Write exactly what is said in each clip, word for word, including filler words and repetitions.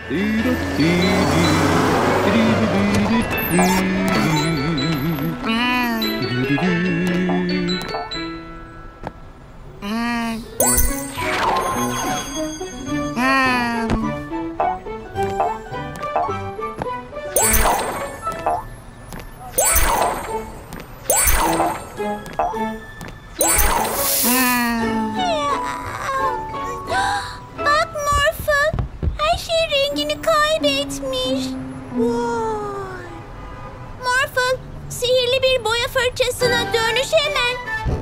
Bak Morphle, her şey rengini kaybetmiş. Vay. Morphle, sihirli bir boya fırçasına dönüş hemen.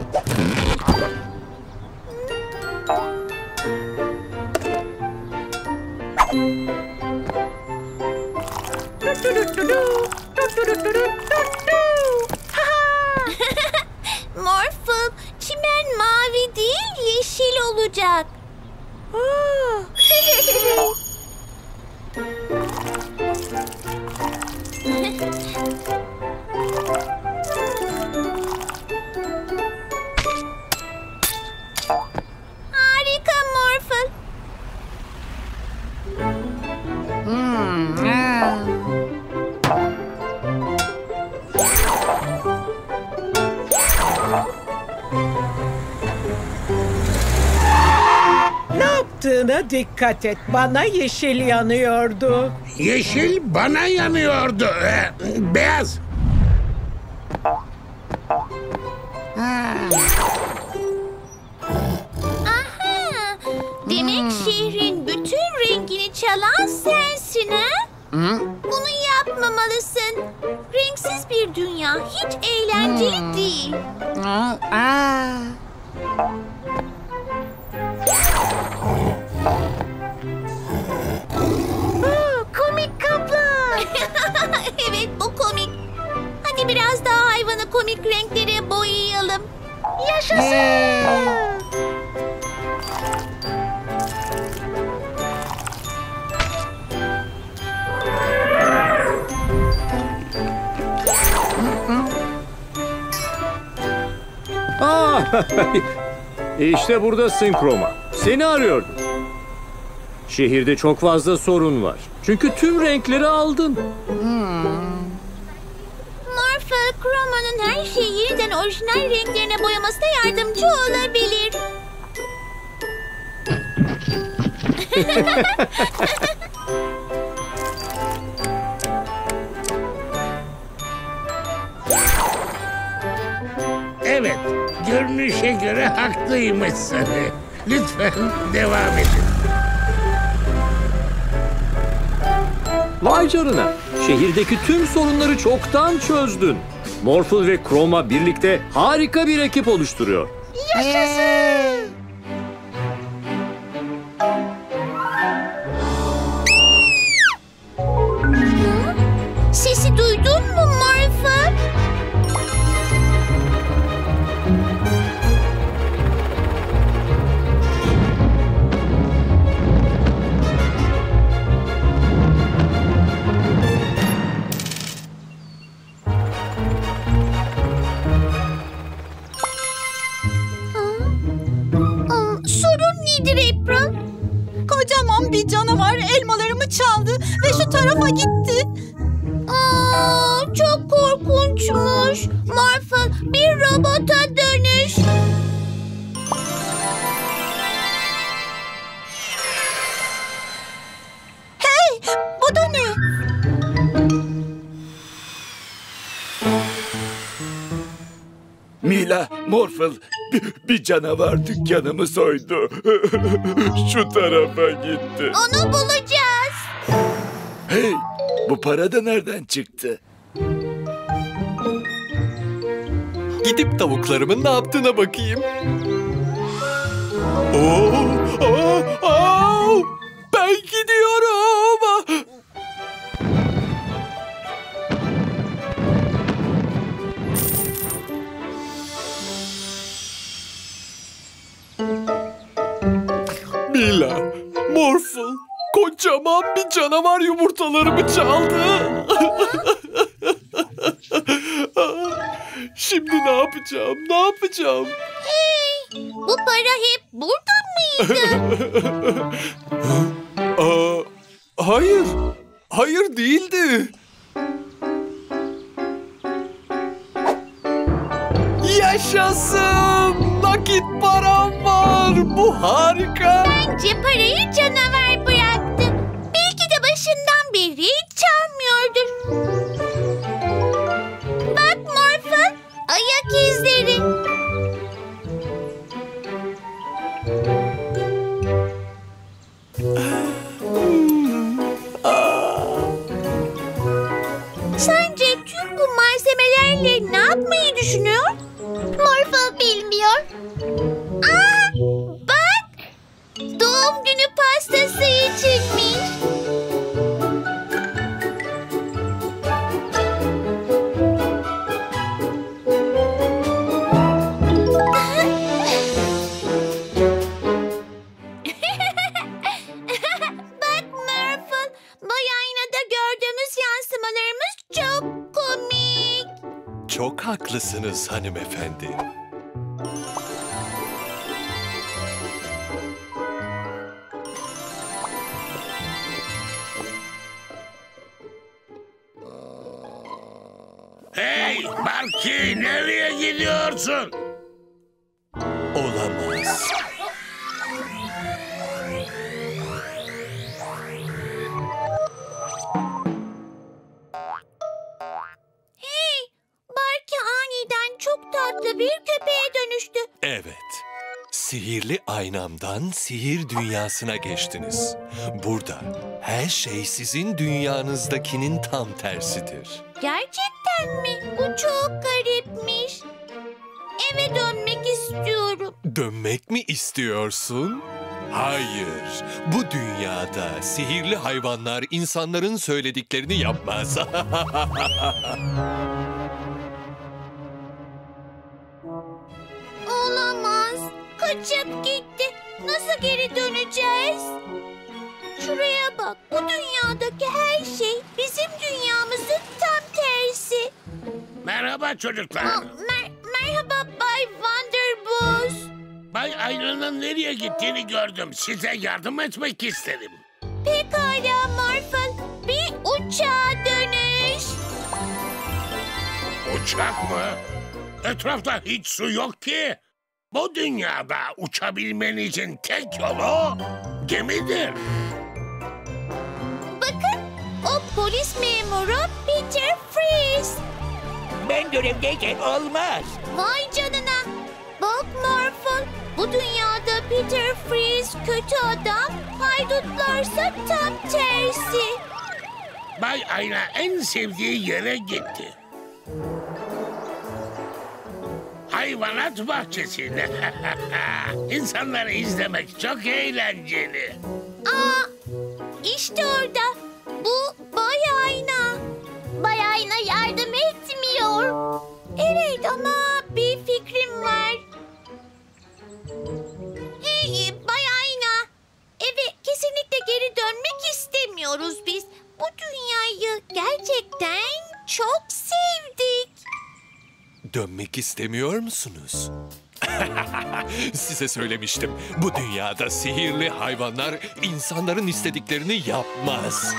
Morphle, çimen mavi değil yeşil olacak. Harika Morphle. Ne yaptığına dikkat et. Bana yeşil yanıyordu. Yeşil bana yanıyordu. Ee, beyaz. Aha! Demek şehrin bütün rengini çalan sensin ha? Bunu yapmamalısın. Renksiz bir dünya hiç eğlenceli değil. Komik kaplan. Evet, bu komik. Hadi biraz daha hayvanı komik renklere boyayalım. Yaşasın. Aa, işte buradasın Chroma. Seni arıyordum. Şehirde çok fazla sorun var. Çünkü tüm renkleri aldın. Morphle, Chroma'nın her şeyi yeniden orijinal renklerine boyamasına yardımcı olabilir. Evet, görünüşe göre haklıymışsın. Lütfen devam edin. Vay canına. Şehirdeki tüm sorunları çoktan çözdün. Morphle ve Chroma birlikte harika bir ekip oluşturuyor. Yaşasın. Sesi duydun mu Morphle? Aa, sorun nedir April? Kocaman bir canavar elmalarımı çaldı ve şu tarafa gitti. Aa, çok korkunçmuş. Morphle, bir robota dönüş. Hey, bu da ne? Mila, Morphle, bir, bir canavar dükkanımı soydu. Şu tarafa gitti. Onu bulacağız. Hey, bu para da nereden çıktı? Gidip tavuklarımın ne yaptığına bakayım. Oo, aa, aa, ben gidiyorum. Mila, Morphle, kocaman bir canavar yumurtalarımı çaldı. Şimdi ne yapacağım, ne yapacağım? Hey, bu para hep burada mıydı? Aa, Hayır. Hayır değildi. Yaşasın! Nakit param var. Bu harika. Bence parayı canavar bıraktı. Belki de başından beri hiç çalmıyordur. Bak Morphle, ayak izleri. Sence tüm bu malzemelerle ne yapmayı düşünüyor? Morphle bilmiyor. Aa, bak! Doğum günü pastası içinmiş. Bak Morphle, bu aynada gördüğümüz yansımalarımız çok komik. Çok haklısınız hanımefendi. Hey Barky, nereye gidiyorsun? Olamaz. Hey, Barky aniden çok tatlı bir köpeğe dönüştü. Evet. Sihirli aynamdan sihir dünyasına geçtiniz. Burada her şey sizin dünyanızdakinin tam tersidir. Gerçekten mi? Bu çok garipmiş. Eve dönmek istiyorum. Dönmek mi istiyorsun? Hayır. Bu dünyada sihirli hayvanlar insanların söylediklerini yapmaz. Olamaz. Kaçıp gitti. Nasıl geri döneceğiz? Şuraya bak. Bu dünyadaki her şey bizim dünyamızın tam tersi. Merhaba çocuklar. Aa, mer- merhaba Bay Wonderbooz. Bay Aynanın nereye gittiğini gördüm. Size yardım etmek istedim. Pekala Morphle. Bir uçağa dönüş. Uçak mı? Etrafta hiç su yok ki. Bu dünyada uçabilmen için tek yolu gemidir. Bakın o polis memuru Peter Freeze. Ben görevdeyken olmaz. Vay canına. Bak Morphle, bu dünyada Peter Freeze kötü adam, haydutlarsa tam tersi. Bay Ayna en sevdiği yere gitti. Hayvanat bahçesine. İnsanları izlemek çok eğlenceli. Aa, işte orada. Bu Bay Ayna. Bay Ayna yardım etmiyor. Evet ama bir fikrim var. Hey Bay Ayna. Eve kesinlikle geri dönmek istemiyoruz biz. Bu dünyayı gerçekten çok sevdik. Dönmek istemiyor musunuz? Size söylemiştim. Bu dünyada sihirli hayvanlar insanların istediklerini yapmaz.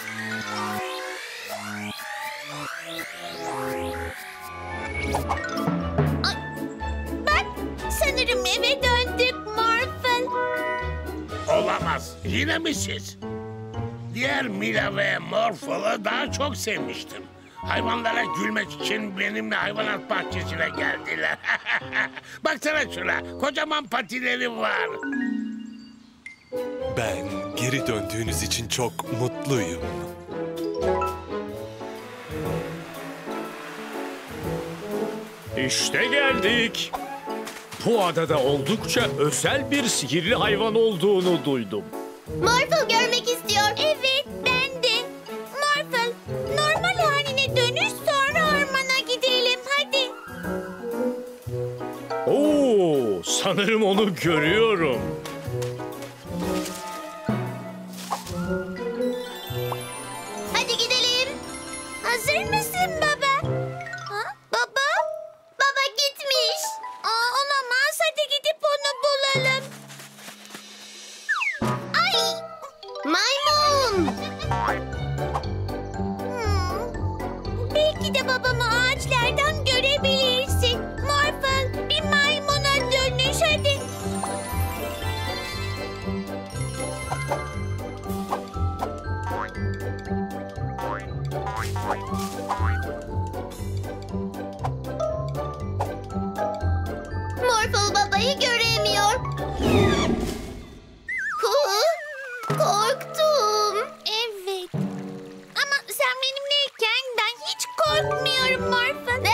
Ay, bak sanırım eve döndük Morphle. Olamaz. Yine mi siz? Diğer Mila ve Morphle'ı daha çok sevmiştim. Hayvanlara gülmek için benimle hayvanat bahçesine geldiler. Baksana şuna, kocaman patileri var. Ben geri döndüğünüz için çok mutluyum. İşte geldik. Bu adada oldukça özel bir sihirli hayvan olduğunu duydum. Morphle görmek istiyor. Evet ben de. Morphle normal haline dönüş sonra ormana gidelim hadi. Oo, sanırım onu görüyorum. Hadi gidelim. Hazır mısın baba? Ha, baba? Baba gitmiş. Aa, olamaz. Hadi gidip onu bulalım. Ay! Maymun! Morphle babayı göremiyor. Hı, korktum. Evet. Ama sen benimleyken ben hiç korkmuyorum Morphle.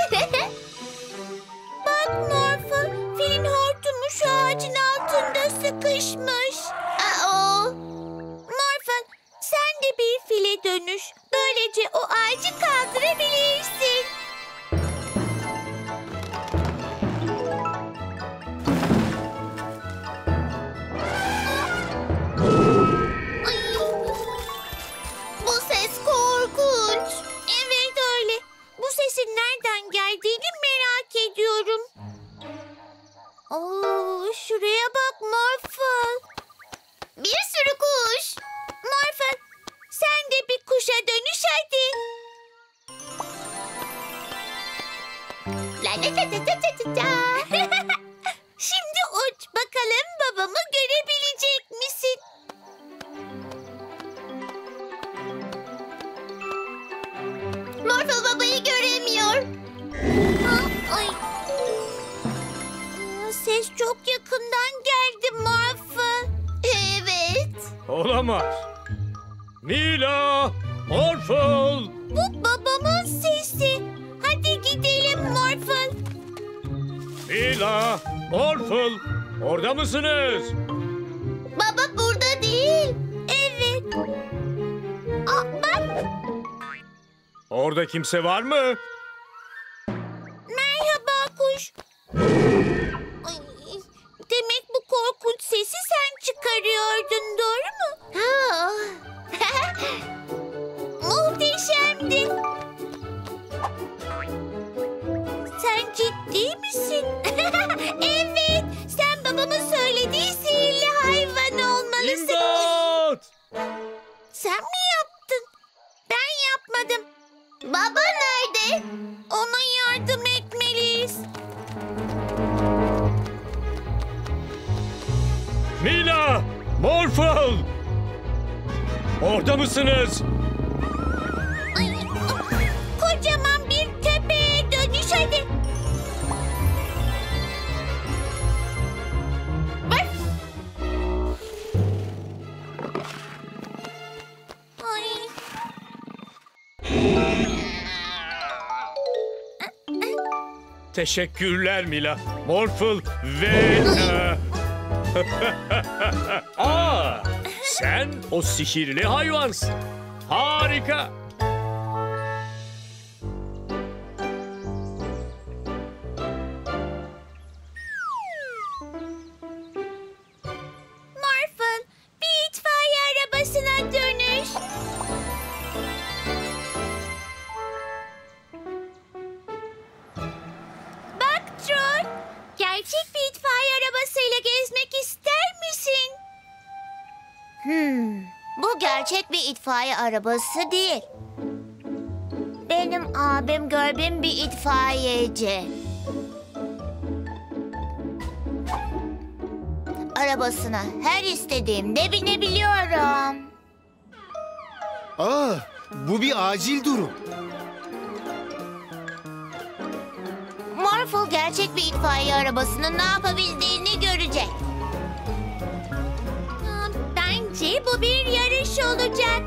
Bak Morphle, filin hortumu şu ağacın altında sıkışmış. Aa, Morphle, sen de bir file dönüş. Böylece o ağacı kaldırabilirsin. Ay, bu ses korkunç. Evet öyle. Bu sesin nereden geldiğini merak ediyorum. Oo, şuraya bak Morphle. Bir sürü kuş. Morphle, sen de bir kuşa dönüş hadi. La la la la la la la. Şimdi uç bakalım babamı görebilecek misin? Morphle babayı göremiyor. Aa, ay. Aa, ses çok yakından geldi Morphle. Evet. Olamaz. Mila! Morphle! Bu babamın sesi. Hadi gidelim Morphle. Mila! Morphle! Orada mısınız? Baba burada değil. Evet. Aa, bak. Orada kimse var mı? Merhaba kuş. Ay, demek bu korkunç sesi sen çıkarıyordun, doğru mu? Ha. Muhteşemdi. Sen ciddi misin? Evet. Sen babamın söylediği sihirli hayvan olmalısın. İmdat! Sen mi yaptın? Ben yapmadım. Baba nerede? Ona yardım etmeliyiz. Mila! Morphle! Orada mısınız? Ay, kocaman bir köpeğe dönüş hadi. Var. Ay. Teşekkürler Mila. Morphle ve... Aa, sen o sihirli hayvansın. Harika. Morphle, bir itfaiye arabasına dönüş. Bak Troy, gerçek bir itfaiye arabasıyla gezmek ister misin? Hmm, bu gerçek bir itfaiye arabası değil. Benim abim Görbin bir itfaiyeci. Arabasına her istediğimde binebiliyorum. Aa, bu bir acil durum. Morphle gerçek bir itfaiye arabasının ne yapabildiğini görecek. Ha, bence bu bir yarış olacak.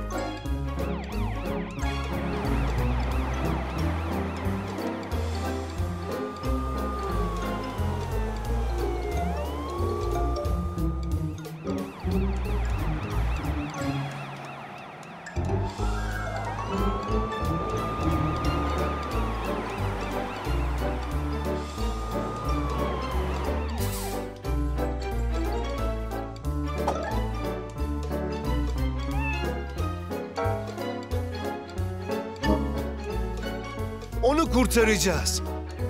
Onu kurtaracağız.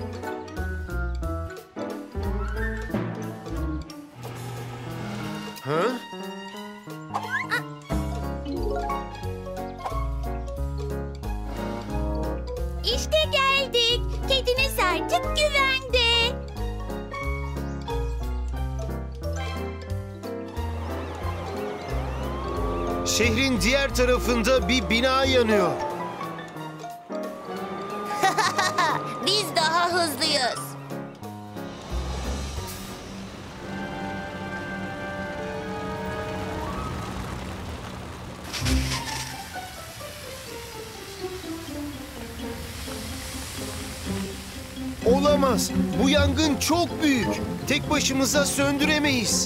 Ha? İşte geldik. Kediniz artık güvende. Şehrin diğer tarafında bir bina yanıyor. Biz daha hızlıyız. Olamaz. Bu yangın çok büyük. Tek başımıza söndüremeyiz.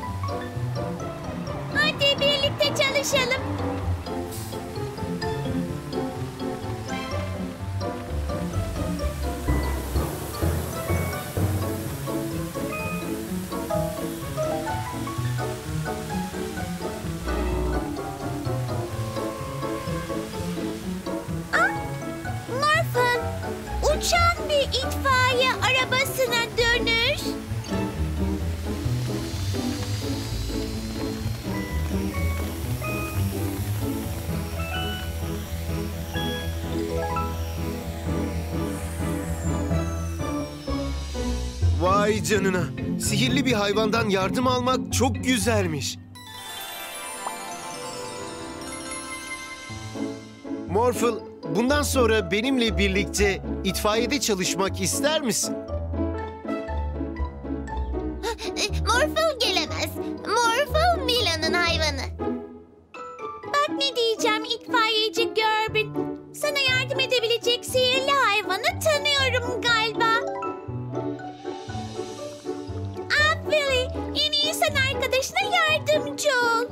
Hadi birlikte çalışalım. Morphle, uçan bir itfaiye arabasına dönüş. Vay canına. Sihirli bir hayvandan yardım almak çok güzelmiş. Morphle, bundan sonra benimle birlikte itfaiyede çalışmak ister misin? Morphle gelemez. Morphle Mila'nın hayvanı. Bak ne diyeceğim itfaiyeci Görbün. Sana yardım edebilecek sihirli hayvanı tanıyorum galiba. Ah Willy, yeni insan arkadaşına yardımcı ol.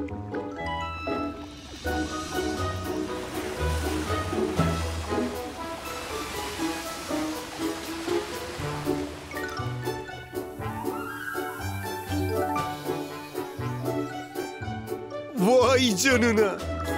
Vay canına.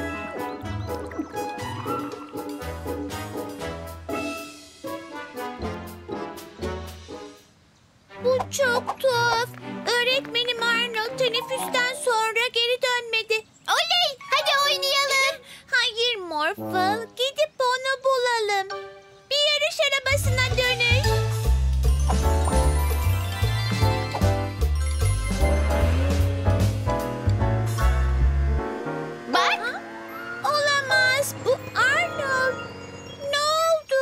Bu çok tuhaf. Öğretmenim Arnold teneffüsten sonra geri dönmedi. Oley! Hadi oynayalım. Hayır Morphle. Gidip onu bulalım. Bir yarış arabasına dönüş. Bak. Olamaz. Bu Arnold. Ne oldu?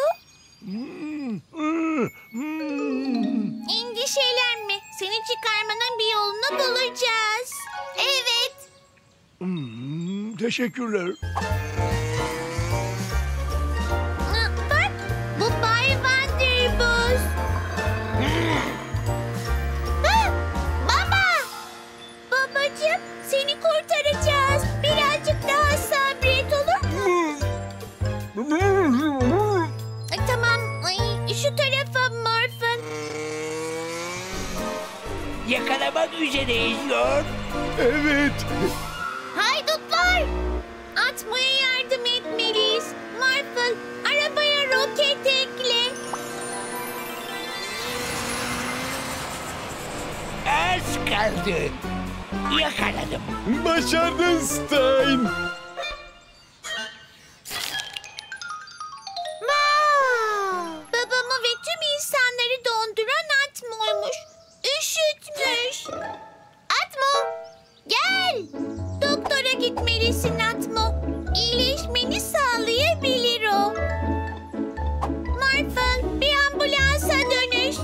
Endişelenme. Seni çıkarmanın bir yolunu bulacağız. Evet. Hmm, teşekkürler. Bak, bu Bay Vanderbos. Ha, Baba! Babacığım, seni kurtaracağız. Birazcık daha sabret olur mu? Ay, tamam, ay, şu tarafa Morphle. Yakalamak üzereyiz Lord. Evet. Haydutlar! Atmaya yardım etmeliyiz. Morphle, arabaya roket ekle. Az kaldı. Yakaladım. Başardın Stein. Babamı ve tüm insanları donduran Atmo'ymuş. Üşütmüş. Atmo, gel. Doktora gitmelisin Atmo. İyileşmeni sağlayabilir o. Morphle, bir ambulansa dönüş.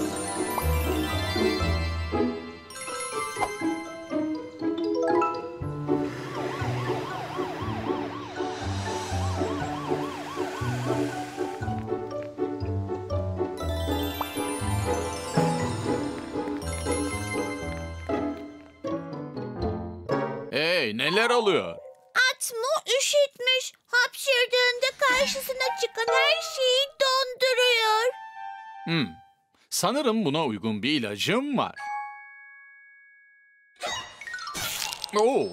Hey, neler oluyor? Atmo üşütmüş. Hapşırdığında karşısına çıkan her şeyi donduruyor. Hmm. Sanırım buna uygun bir ilacım var. Oo.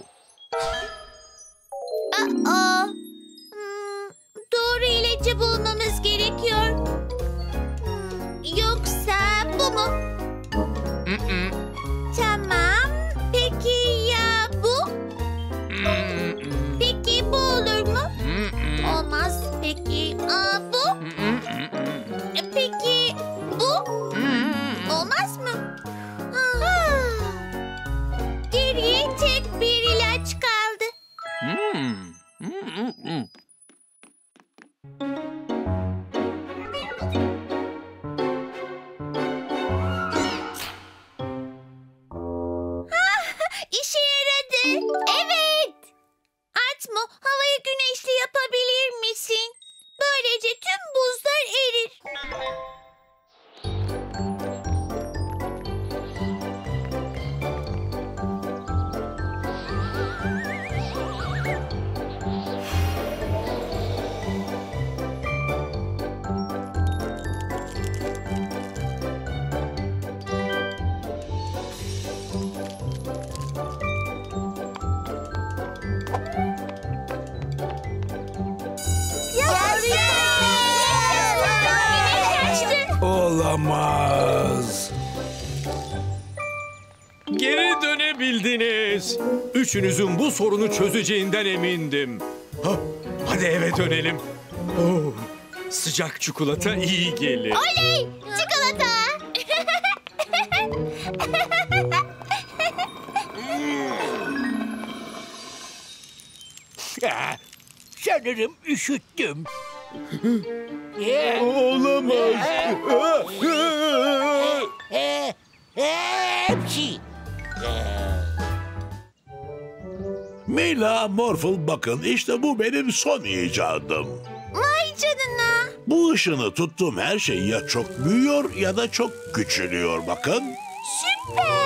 Aa, hmm, doğru ilacı bulmamız gerekiyor. Hmm, yoksa bu mu? Mm-mm. Tamam. Peki ya bu? Mm-mm. Peki bu olur mu? Mm-mm. Olmaz. Peki aa, bu? Mm-mm. E, Peki bu? Mm-mm. Olmaz mı? Ah. Geriye tek bir ilaç kaldı. Mm. Mm-mm. İşe yaradı. Evet. Atmo, havayı güneşli yapabilir misin? Böylece tüm buzlar erir. Olamaz. Geri dönebildiniz. Üçünüzün bu sorunu çözeceğinden emindim. Ha, hadi eve dönelim. Oh, sıcak çikolata iyi gelir. Oley! Çikolata! Ah, sanırım üşüttüm. Olamaz. Hepsi. Mila, Morphle bakın işte bu benim son icadım. Vay canına! Bu ışını tuttuğum her şey ya çok büyüyor ya da çok küçülüyor bakın. Süper!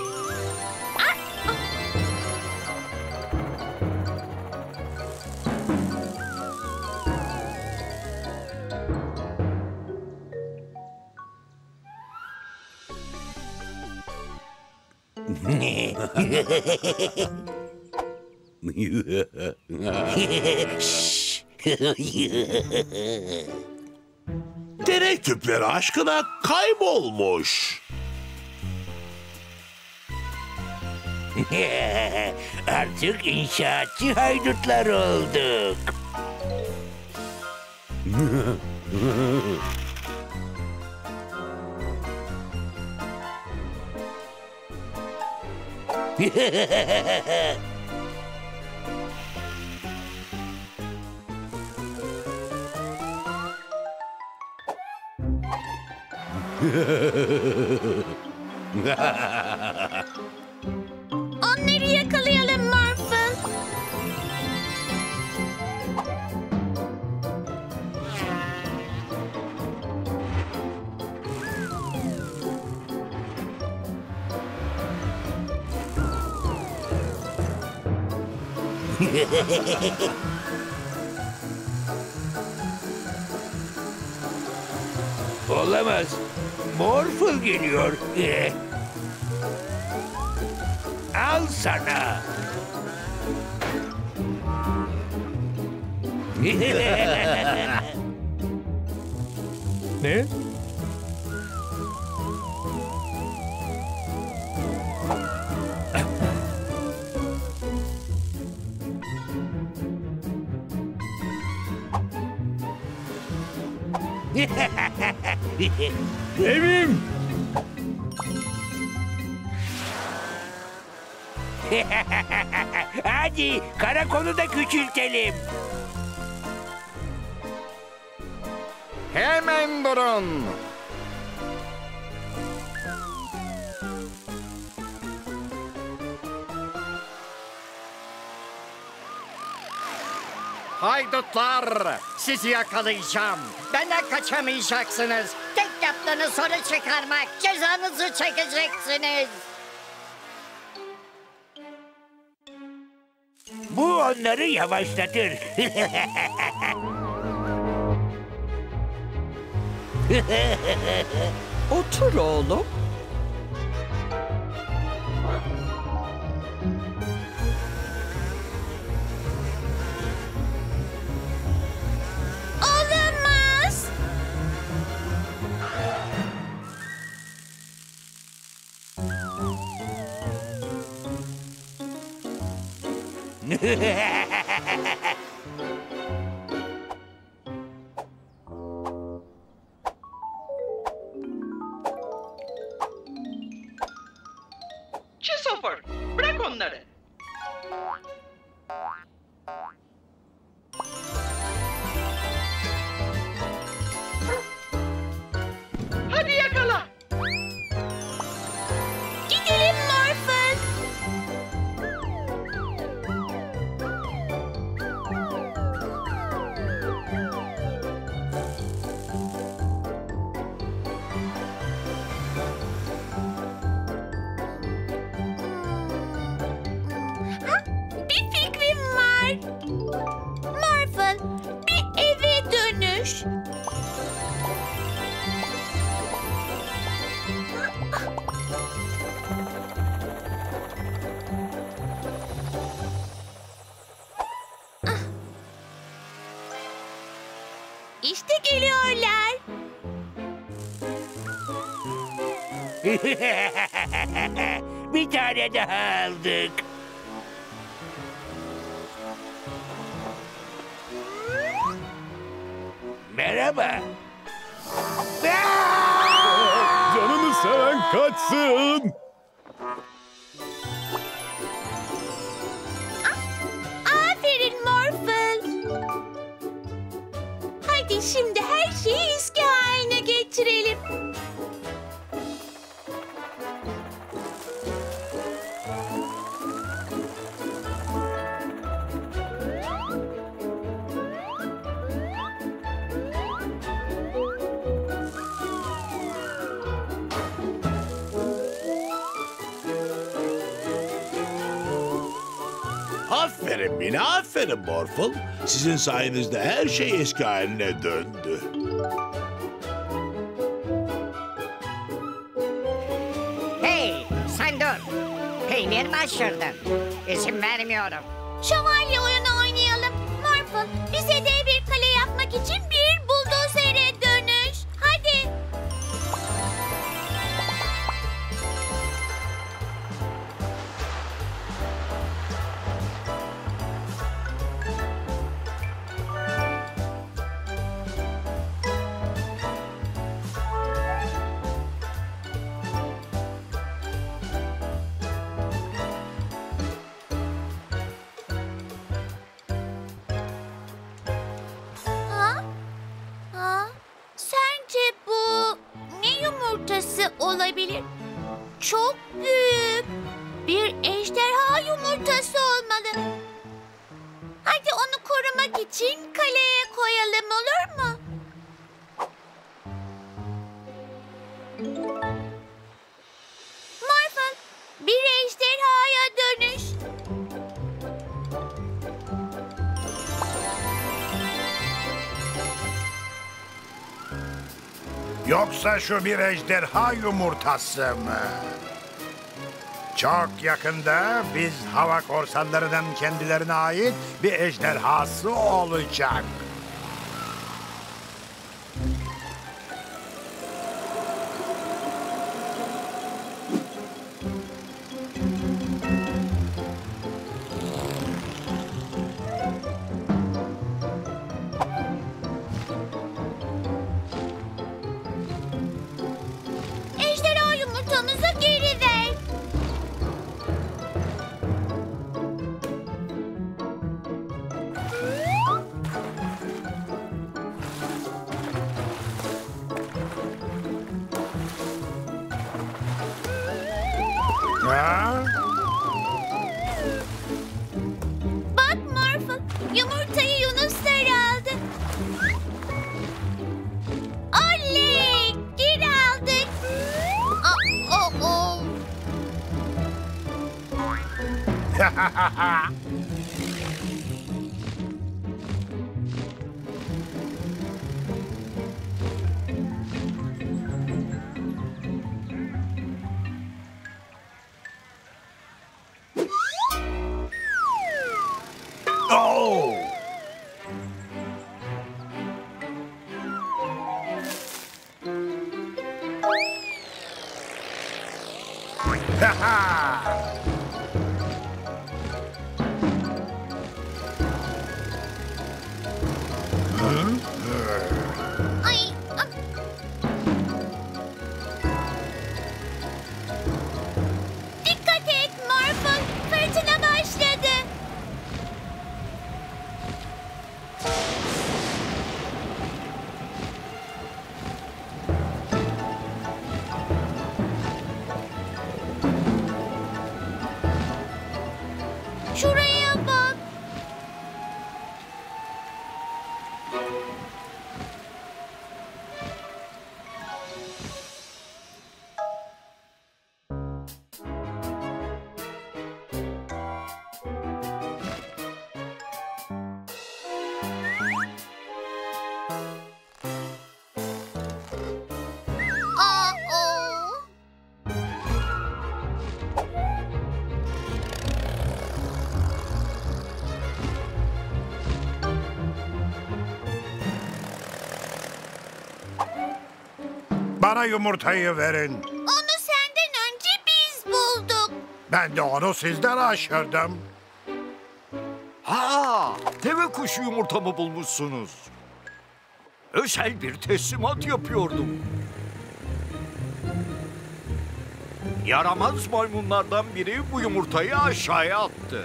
Deney tüpleri aşkına kaybolmuş. Artık inşaatçı haydutlar olduk. Onları yakalayalım Morphle. Olamaz. Morphle geliyor. Al sana. Ne? Evim! Hadi karakolu da küçültelim. Hemen durun. Haydutlar, sizi yakalayacağım. Benden kaçamayacaksınız. Tek yaptığınız soru çıkarmak. Cezanızı çekeceksiniz. Bu onları yavaşlatır. Otur oğlum. Olamaz! Christopher, bırak onları. Hadi yakala. Gidelim Morphle. Ha, bir fikrim var. Morphle, bir eve dönüş. İşte geliyorlar. Bir tane daha aldık. Merhaba. Canını seven kaçsın. Aferin Morphle. Hadi şimdi her şeyi eski haline getirelim. Aferin Mina, aferin Morphle. Sizin sayenizde her şey eski haline döndü. Hey, sen dur. Peynir mi aşırdın? İzin vermiyorum. Şövalye oyunu oynayalım. Morphle, bize de bir kale yapmak için bir buldozere dönüş. Hadi. Ha? Ha? Sence bu ne yumurtası olabilir? Çok büyük. Bir ejderha yumurtası olmalı. Hadi onu korumak için kaleye koyalım, olur mu? Morphle, bir ejderhaya dönüş. Yoksa şu bir ejderha yumurtası mı? Çok yakında biz hava korsanlarının kendilerine ait bir ejderhası olacak. Ejderha yumurtamızı geri ver. Ha? Bak Morphle, yumurtayı Yunuslar aldı. Oley! Geri aldık. Aa, oh, oh. Oh! Ha ha! Ay, ah. Dikkat et Morphle, fırtına başladı. Şuraya bak. Aa, oh. Bana yumurtayı verin. Onu sen Ben de onu sizden aşırdım. Ha, deve kuşu yumurtamı bulmuşsunuz. Özel bir teslimat yapıyordum. Yaramaz maymunlardan biri bu yumurtayı aşağıya attı.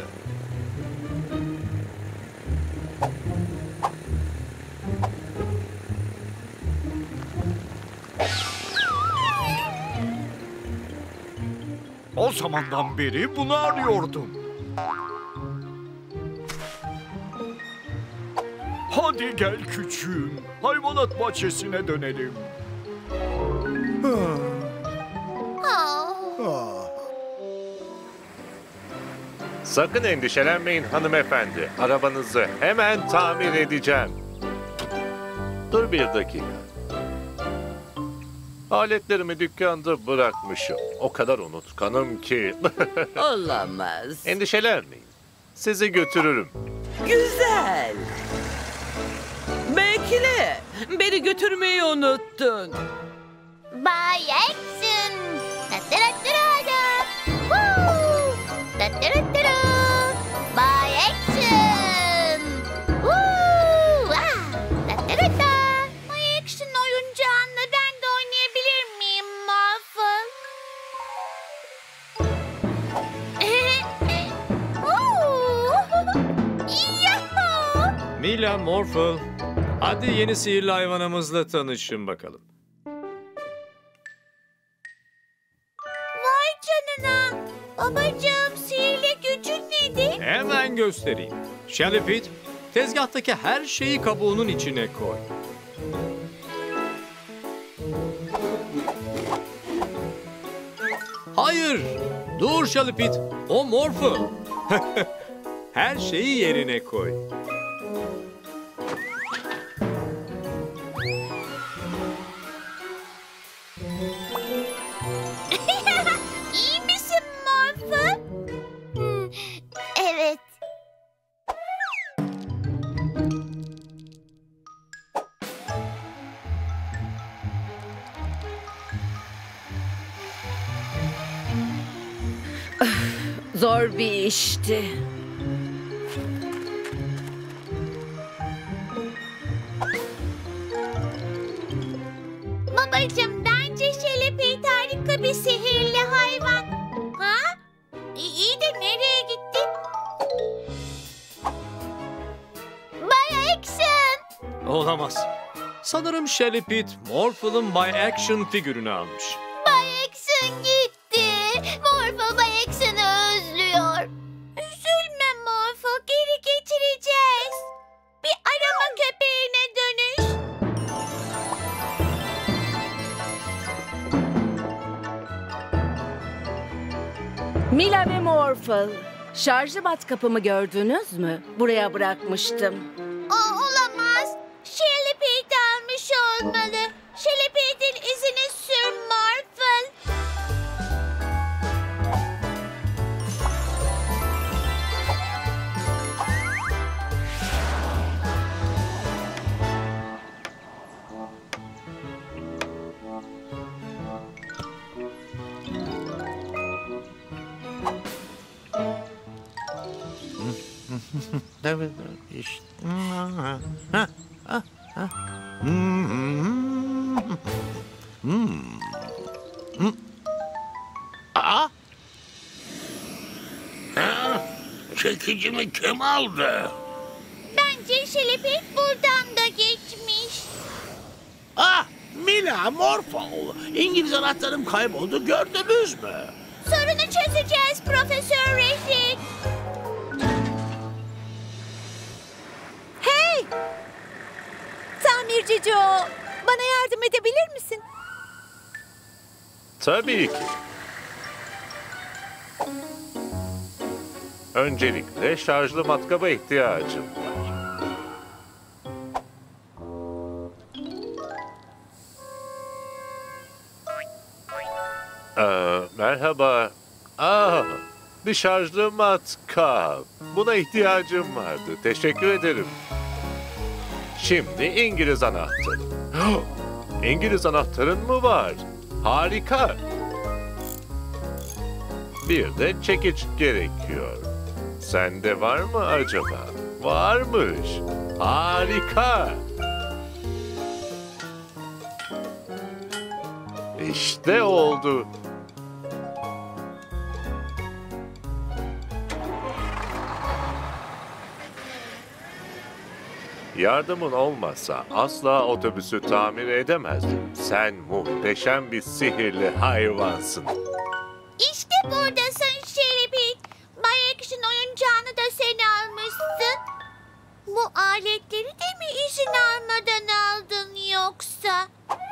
O zamandan beri bunu arıyordum. Hadi gel küçüğüm, hayvanat bahçesine dönelim. Sakın endişelenmeyin hanımefendi. Arabanızı hemen tamir edeceğim. Dur bir dakika. Aletlerimi dükkanda bırakmışım. O kadar unutkanım ki. Olamaz. Endişelenmeyin. Sizi götürürüm. Güzel. Bekle. Beni götürmeyi unuttun. Bay Action. Tattarattara. Woo! Tattarattara. Bay Action. Woo! Ah! Tattaratta. Bay Action oyuncağınla ben de oynayabilir miyim Morphle? Yahoo! Mila, Morphle, hadi yeni sihirli hayvanımızla tanışın bakalım. Vay canına. Babacığım sihirli gücün nedir? Hemen göstereyim. Shelly, tezgahtaki her şeyi kabuğunun içine koy. Hayır, dur Shelly, o Morphle. Her şeyi yerine koy. İyi misin Morphle? Hmm, evet. Zor bir işti. Babacığım bence Şelepit harika bir sihirli hayvan. Ha? İyi, iyi de nereye gitti? Bay Action! Olamaz. Sanırım Shelly, Morphle'ın By Action figürünü almış. Bay Action gitti. Morphle Bay Action'ı özlüyor. Üzülme Morphle, geri getireceğiz. Bir arama köpeğine dönüş. Mila ve Morphle, şarjlı matkapımı gördünüz mü? Buraya bırakmıştım. O olamaz. Şelepit almış olmalı. Şelepit'in izini sür Morphle. Evet, işte. Ha, ha, ha. Hmm, hmm, hmm. Hmm. Aa! Ha? Çekicimi kim aldı? Bence Şelepit buradan da geçmiş. Ah! Mila, Morphle. İngiliz anahtarım kayboldu, gördünüz mü? Sorunu çözeceğiz Profesör Refik. Hey! Tamirci Joe, bana yardım edebilir misin? Tabii ki. Öncelikle şarjlı matkaba ihtiyacım var. Ee, merhaba. Aa, bir şarjlı matkap. Buna ihtiyacım vardı. Teşekkür ederim. Şimdi İngiliz anahtarı. İngiliz anahtarın mı var? Harika. Bir de çekiç gerekiyor. Sende var mı acaba? Varmış. Harika. İşte oldu. Yardımın olmazsa asla otobüsü tamir edemezdim. Sen muhteşem bir sihirli hayvansın. İşte buradasın Şerifit. Bay Ekşin oyuncağını da sen almışsın. Bu aletleri de mi izin almadan aldın yoksa?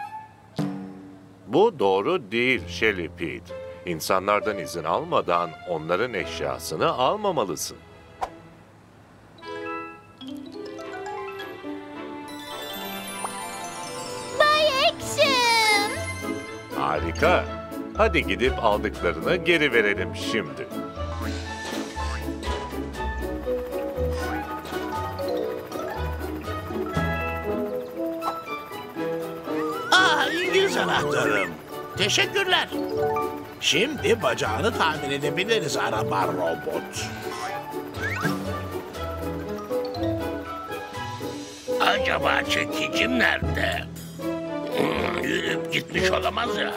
Bu doğru değil Shelly Pete. İnsanlardan izin almadan onların eşyasını almamalısın. Bay Ekşin. Harika. Hadi gidip aldıklarını geri verelim şimdi. Ah, İngiliz anahtarım. Teşekkürler. Şimdi bacağını tamir edebiliriz araba robot. Acaba çekicim nerede? Hmm, yürüyüp gitmiş olamaz ya.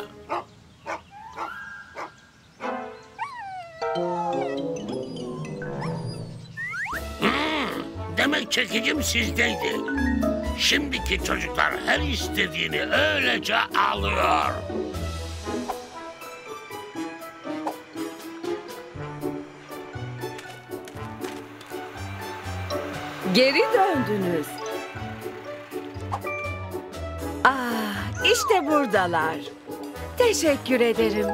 Hmm, demek çekicim sizdeydi. Şimdiki çocuklar her istediğini öylece alıyor. Geri döndünüz. Ah, işte buradalar. Teşekkür ederim.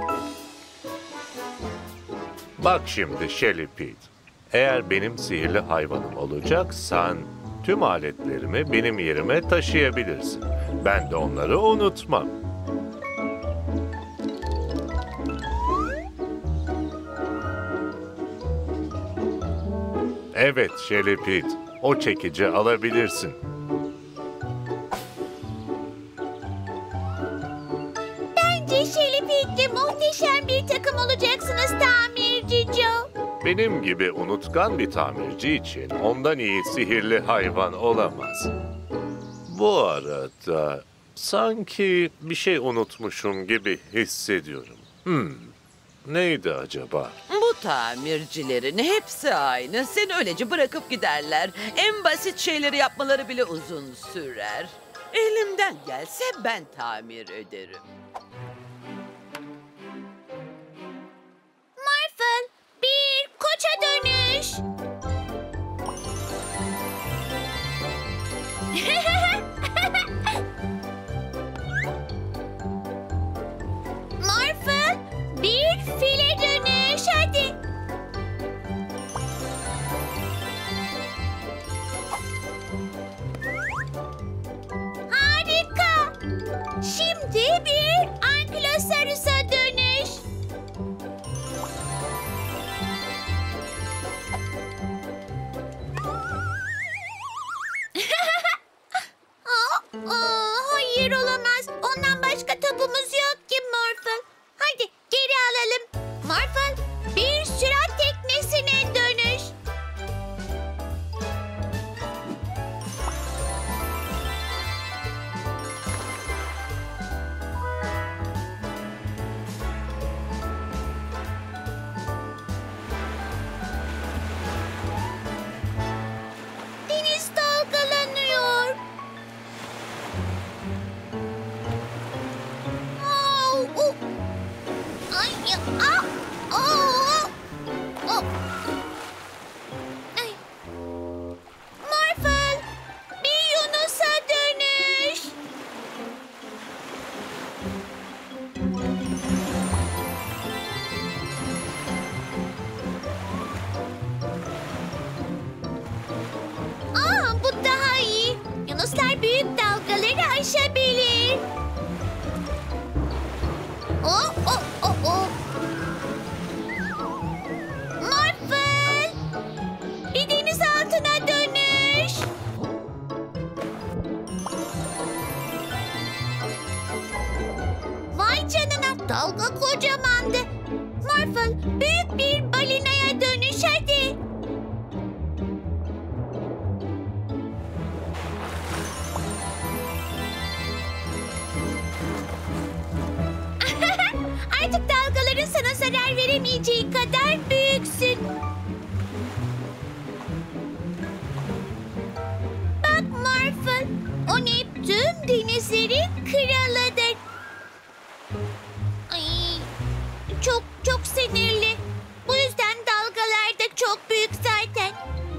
Bak şimdi Shelly Pete. Eğer benim sihirli hayvanım olacaksan tüm aletlerimi benim yerime taşıyabilirsin. Ben de onları unutmam. Evet Shelly Pete, o çekici alabilirsin. Bence Şerifit'le muhteşem bir takım olacaksınız tamirci Joe. Benim gibi unutkan bir tamirci için ondan iyi sihirli hayvan olamaz. Bu arada sanki bir şey unutmuşum gibi hissediyorum. Hmm, neydi acaba? Bu tamircilerin hepsi aynı. Seni öylece bırakıp giderler. En basit şeyleri yapmaları bile uzun sürer. Elimden gelse ben tamir ederim. Morphle, bir koça dönüş. Morphle, bir file dönüş hadi. Harika. Şimdi bir Ankylosaurus'a dönüş. Aa, aa, hayır olamaz. Ondan başka topumuz yok ki Morphle. Hadi geri alalım. Morphle, bir sürat teknesine dönüş. Deniz dalgalanıyor. Au, u. Ay, ya, ah, aa, oh. Ay. Morphle, bir Yunus'a dönüş. Aa, bu daha iyi. Yunuslar büyük dalgaları aşabilir. Oh, oh, oh, oh. Morphle, bir denizaltına dönüş. Vay canına, dalga kocamandı. Morphle, büyük göremeyeceği kadar büyüksün. Bak Morphle, o Neptün denizlerin kralıdır. Ay, çok çok sinirli. Bu yüzden dalgalar da çok büyük zaten.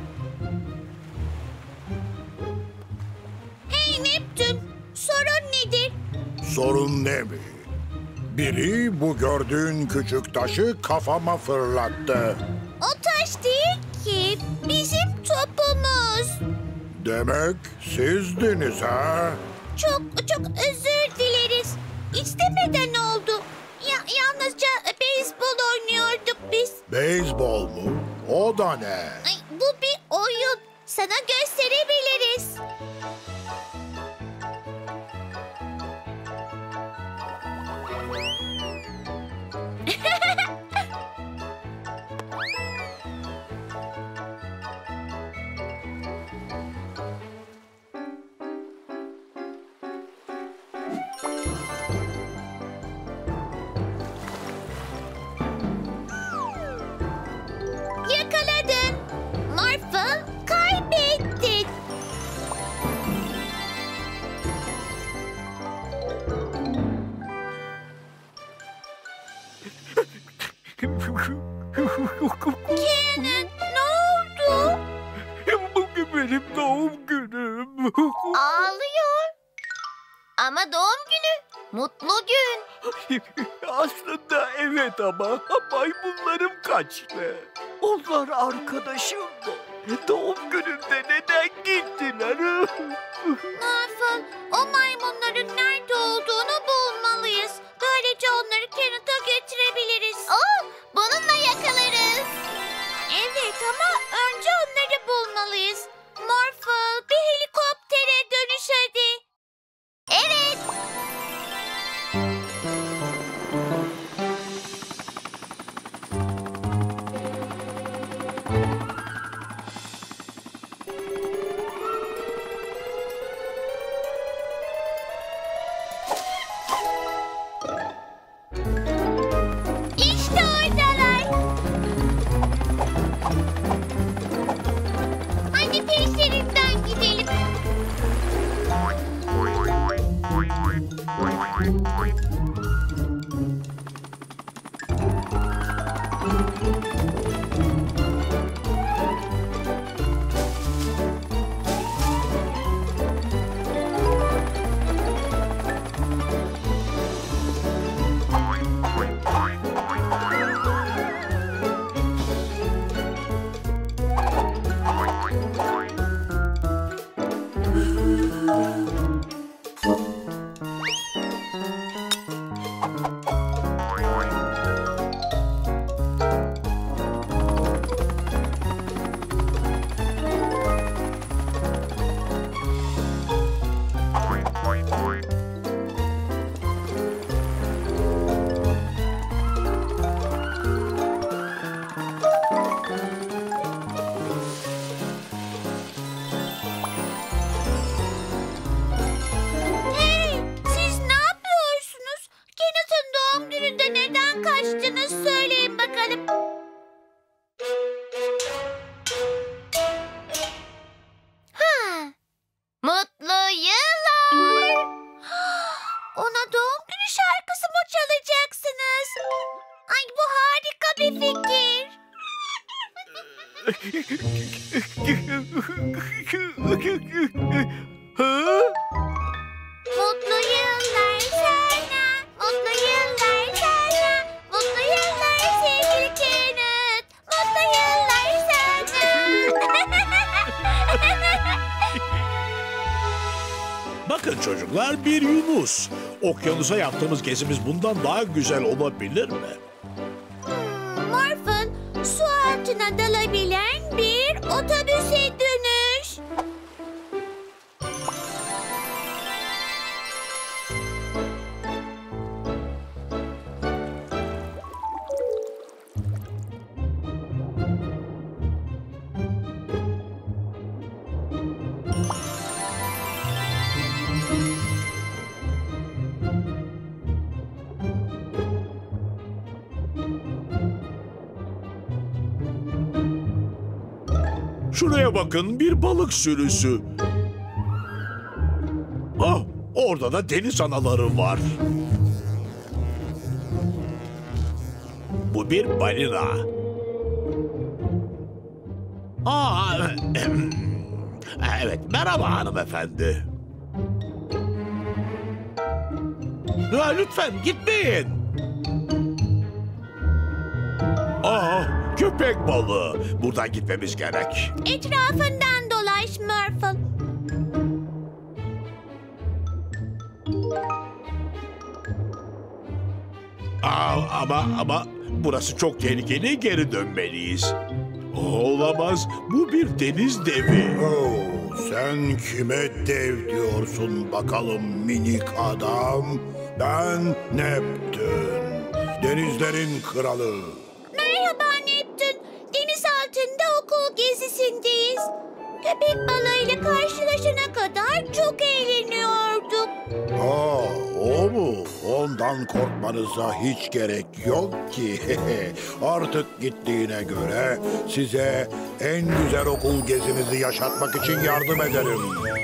Hey Neptün, sorun nedir? Sorun ne mi? Biri bu gördüğün küçük taşı kafama fırlattı. O taş değil ki, bizim topumuz. Demek sizdiniz ha? Çok çok özür dileriz. İstemeden oldu. Ya, yalnızca beyzbol oynuyorduk biz. Beyzbol mu? O da ne? Ay, bu bir oyun. Sana gösterebiliriz. Yakaladın. Morphle, kaybettin. Kenan, ne oldu? Bugün benim doğum günüm. Ağlıyor. Ama doğum günü, mutlu gün. Aslında evet ama maymunlarım kaçtı. Onlar arkadaşımdı. Doğum günümde neden gittiler? Morphle, o maymunların nerede olduğunu bulmalıyız. Böylece onları Kennett'a götürebiliriz. Oo, bununla yakalarız. Evet ama önce onları bulmalıyız. Morphle, bir helikoptere dönüş hadi. Evet. İşte oradalar. Hadi peşlerinden gidelim. Hey, siz ne yapıyorsunuz? Kennett'ın doğum gününde neden kaçtınız söyleyin bakalım. Ha, mutlu yıllar. Ona doğum günü şarkısı mı çalacaksınız? Ay bu harika bir fikir. Mutlu yıllar sana, mutlu yıllar sana, mutlu yıllar sevgili Kenneth, mutlu yıllar sana. Bakın çocuklar, bir yunus. Okyanusa yaptığımız gezimiz bundan daha güzel olabilir mi? Hmm, Morphle, su altına dalabilen bir otobüse dönüş. Şuraya bakın, bir balık sürüsü. Ah, orada da deniz anaları var. Bu bir balina. Aa, evet, merhaba hanımefendi. Ya, lütfen gitmeyin. Aa, köpek balığı. Buradan gitmemiz gerek. Etrafından dolaş Murphy. Aa, ama ama burası çok tehlikeli, geri dönmeliyiz. Olamaz, bu bir deniz devi. Oh, sen kime dev diyorsun bakalım minik adam? Ben Neptün, denizlerin kralı. Merhaba Neptün. Deniz altında okul gezisindeyiz. Köpek balığıyla karşılaşana kadar çok eğleniyorduk. Aa, o mu? Ondan korkmanıza hiç gerek yok ki. Artık gittiğine göre size en güzel okul gezinizi yaşatmak için yardım ederim.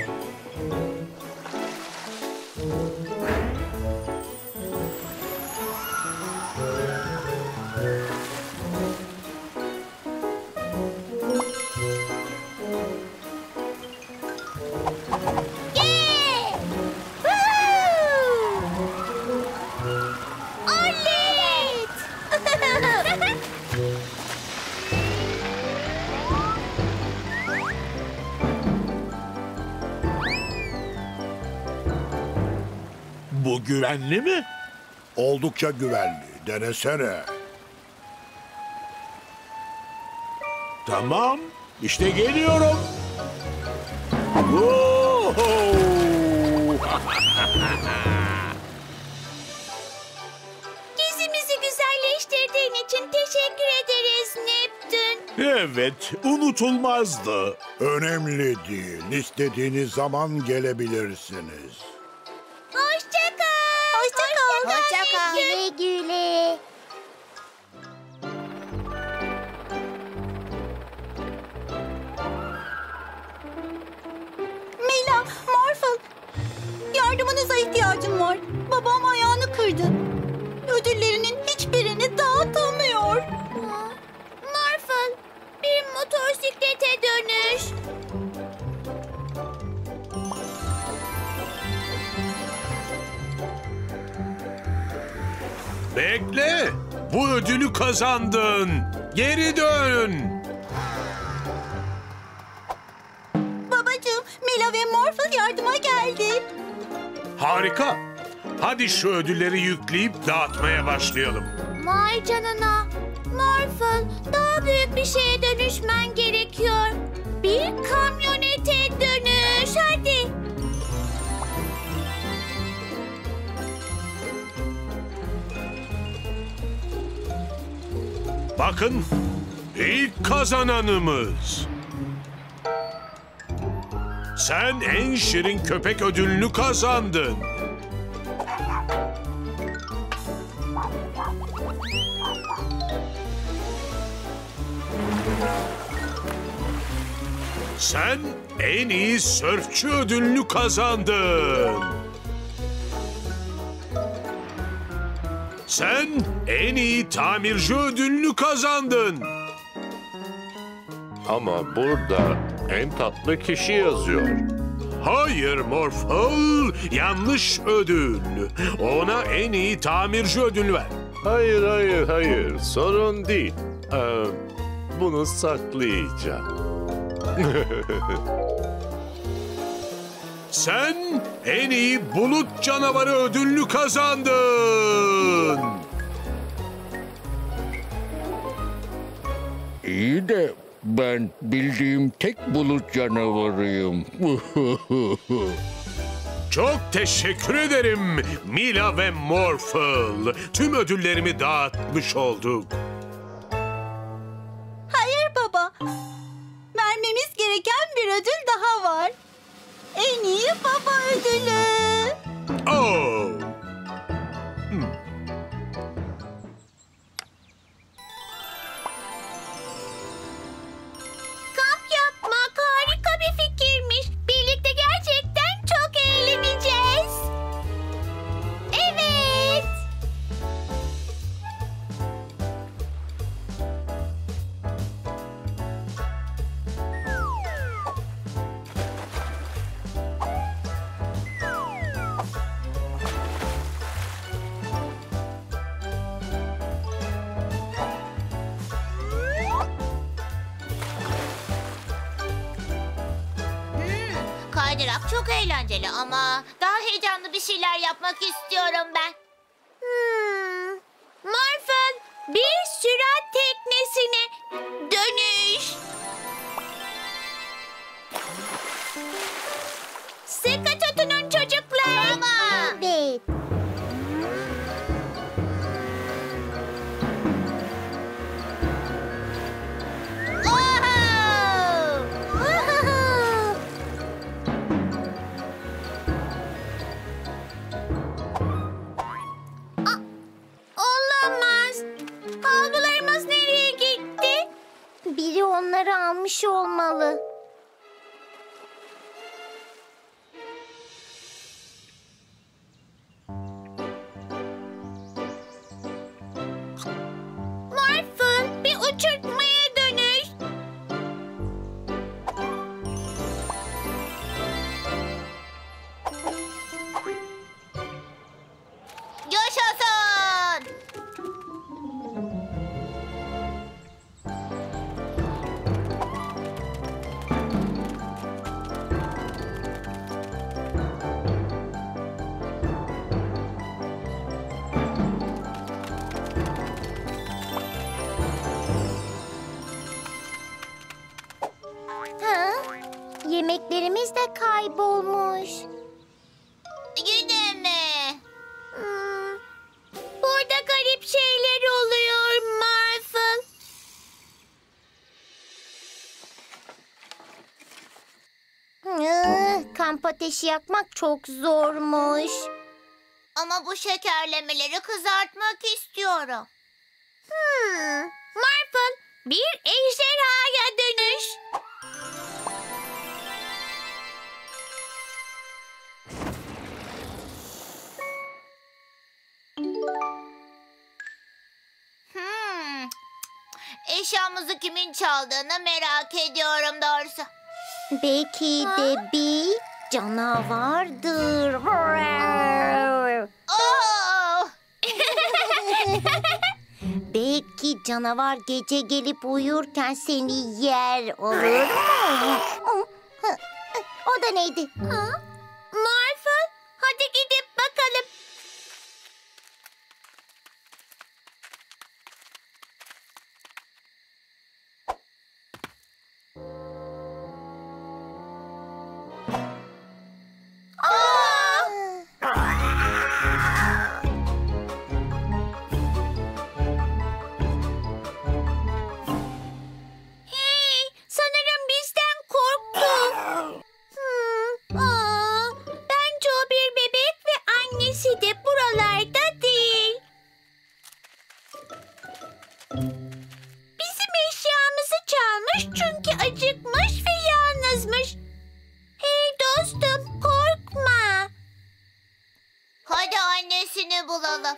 Bu güvenli mi? Oldukça güvenli. Denesene. Tamam, işte geliyorum. Woohoo! Gezimizi güzelleştirdiğin için teşekkür ederiz Neptün. Evet, unutulmazdı. Önemli değil. İstediğiniz zaman gelebilirsiniz. Hoşça kal. Hoşça kal. Hoşça kal. Güle güle. Mila, Morphle. Yardımınıza ihtiyacım var. Babam ayağını kırdı. Ödüllerinin hiçbirini dağıtamıyor. Morphle, bir motosiklete dönüş. Bekle! Bu ödülü kazandın. Geri dön. Babacığım, Mila ve Morphle yardıma geldi. Harika. Hadi şu ödülleri yükleyip dağıtmaya başlayalım. Vay canına. Morphle, daha büyük bir şeye dönüşmen gerekiyor. Bir kamyonete dönüş. Hadi. Bakın, ilk kazananımız. Sen en şirin köpek ödülünü kazandın. Sen en iyi sörfçü ödülünü kazandın. Sen en iyi tamirci ödülünü kazandın. Ama burada en tatlı kişi yazıyor. Hayır Morphle, yanlış ödül. Ona en iyi tamirci ödülü ver. Hayır, hayır, hayır. Sorun değil. Ee, bunu saklayacağım. Sen en iyi bulut canavarı ödülünü kazandın. İyi de ben bildiğim tek bulut canavarıyım. Çok teşekkür ederim Mila ve Morphle. Tüm ödüllerimi dağıtmış olduk. Hayır baba. Vermemiz gereken bir ödül daha var. En iyi baba ödülü. Oh. Hmm. Kamp Kaydırak çok eğlenceli ama daha heyecanlı bir şeyler yapmak istiyorum ben. Hmm. Morphle, bir sürat teknesine dönüş. Sıkı tutunun çocuklar. Tamam. Evet. Olamaz. Havlularımız nereye gitti? Biri onları almış olmalı. Morphle, bir uçurtmaya dönüş. Yaşasın! Ha? Yemeklerimiz de kaybolmuş. Yine mi? Hmm, burada garip şeyler oluyor Morphle. Iı, kamp ateşi yakmak çok zormuş. Ama bu şekerlemeleri kızartmak istiyorum. Hmm, Morphle, bir ejderhaya dönüş. Hmm. Eşyamızı kimin çaldığını merak ediyorum doğrusu. Belki de bir canavardır. Oh! Belki canavar gece gelip uyurken seni yer, olur mu? O da neydi? Ha? Morphle, hadi gidip bakalım. Hey, sanırım bizden korktu. Hmm, aa, bence o bir bebek ve annesi de buralarda değil. Bizim eşyamızı çalmış çünkü acıkmış ve yalnızmış. Hey dostum, korkma. Hadi annesini bulalım.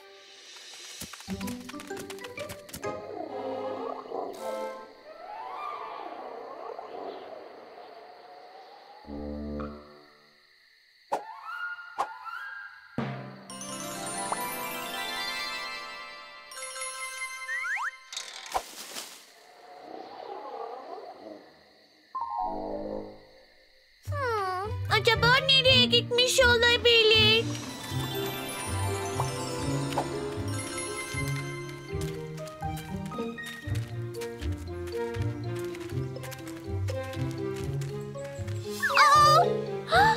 Hmm, acaba nereye gitmiş olabilir? Aa! Hah!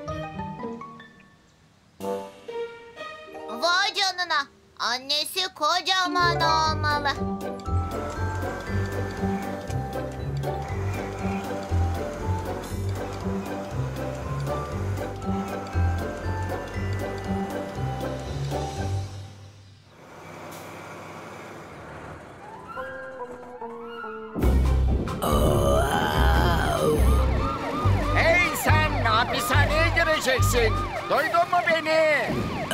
Vay canına. Annesi kocaman olmalı. Hey sen, hapishaneye gireceksin. Duydun mu beni?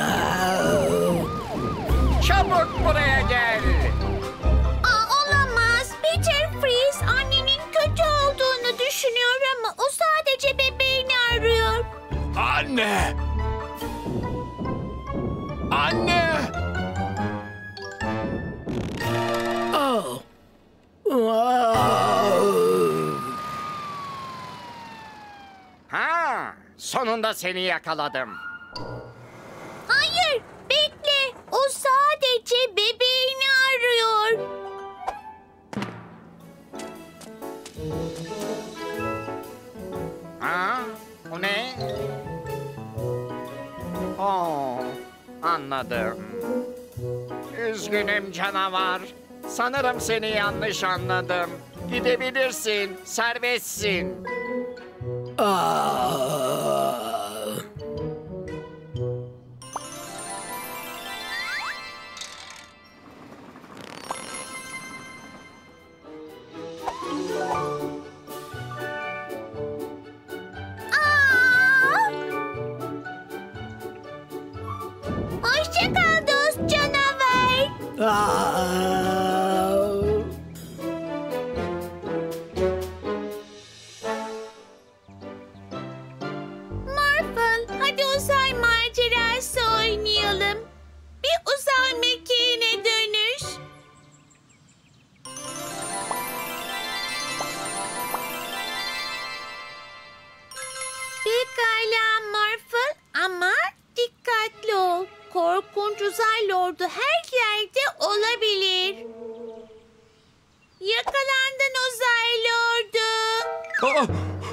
Çabuk buraya gel. Aa, olamaz. Peter Freeze annenin kötü olduğunu düşünüyor ama o sadece bebeğini arıyor. Anne! Anne! Oh. Ha, Sonunda seni yakaladım. Hayır, bekle. O sadece bebeğini arıyor. Ha? Bu ne? Oo, anladım. Üzgünüm canavar. Sanırım seni yanlış anladım. Gidebilirsin, serbestsin. Hoşça kal dost canavar. Morphle, hadi uzay macerası oynayalım. Bir uzay mekiğine dönüş. Pekala Morphle, ama dikkatli ol. Korkunç uzay lordu her yerde olabilir. Yakalandın uzay lordu. Aa!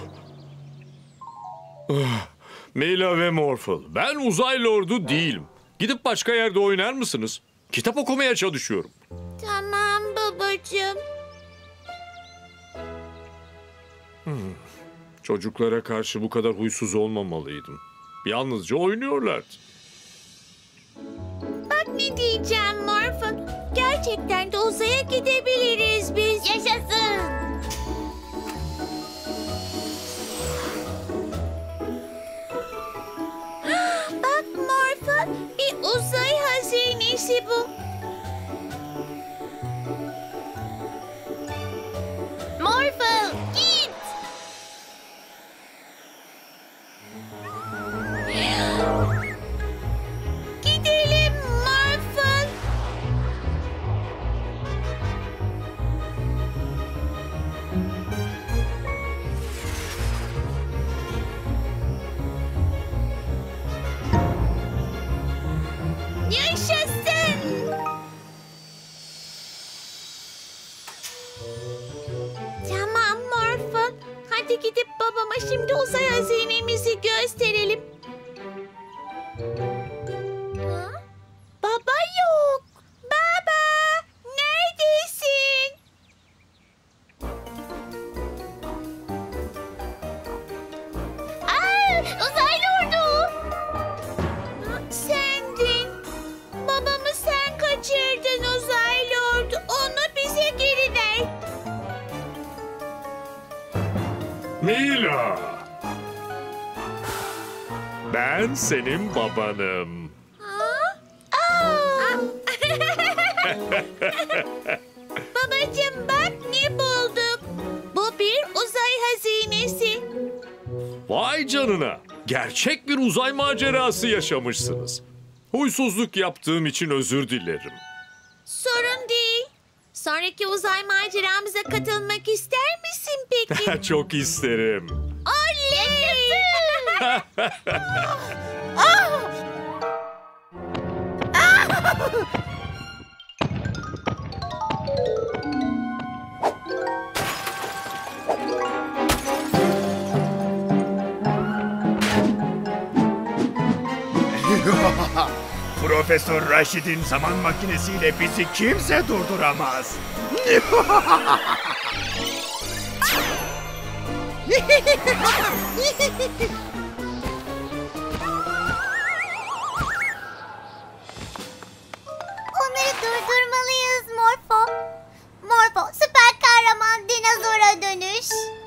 Ah, Mila ve Morphle, ben uzay lordu değilim. Gidip başka yerde oynar mısınız? Kitap okumaya çalışıyorum. Tamam babacığım. Hmm. Çocuklara karşı bu kadar huysuz olmamalıydım. Yalnızca oynuyorlardı. Bak ne diyeceğim Morphle. Gerçekten de uzaya gidebiliriz biz. Yaşasın. Bak Morphle, bir uzay hazinesi bu. Morphle, git. Gidelim Morphle. Yaşasın. Tamam Morphle. Hadi gidip babama şimdi uzay hazinemizi gösterelim. Ha? Baba yok. Baba, neredesin? Aa, uzay lordu. Ha, sendin. Babamı sen kaçırdın uzay lordu. Onu bize geri ver. Mila! Ben senin babanım. Babacığım bak ne bulduk. Bu bir uzay hazinesi. Vay canına! Gerçek bir uzay macerası yaşamışsınız. Huysuzluk yaptığım için özür dilerim. Sorun değil. Sonraki uzay maceramıza katılmak ister misin peki? Çok isterim. Oley! Ah! Profesör Raşid'in zaman makinesiyle bizi kimse durduramaz. Onları durdurmalıyız Morpho. Morpho, süper kahraman dinozora dönüş.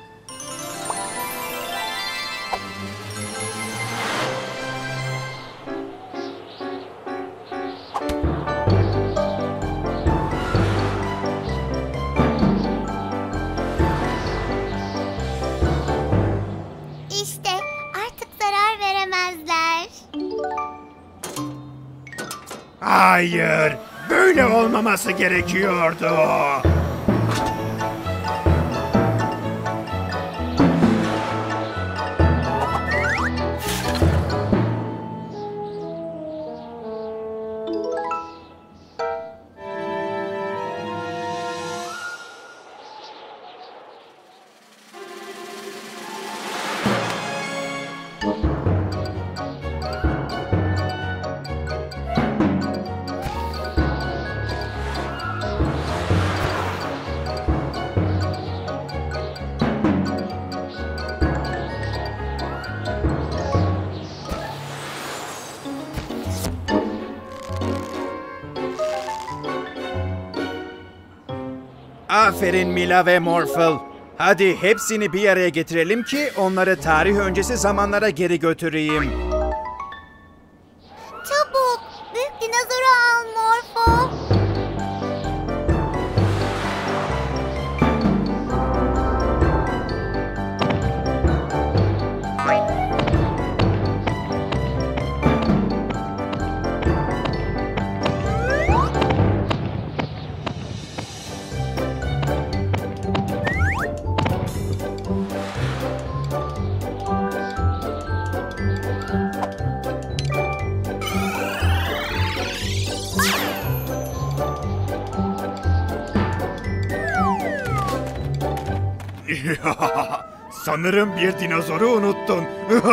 İşte artık zarar veremezler. Hayır, böyle olmaması gerekiyordu. Aferin Mila ve Morphle. Hadi hepsini bir araya getirelim ki onları tarih öncesi zamanlara geri götüreyim. Çabuk, büyük dinozoru al Morpho. Sanırım bir dinozoru unuttun.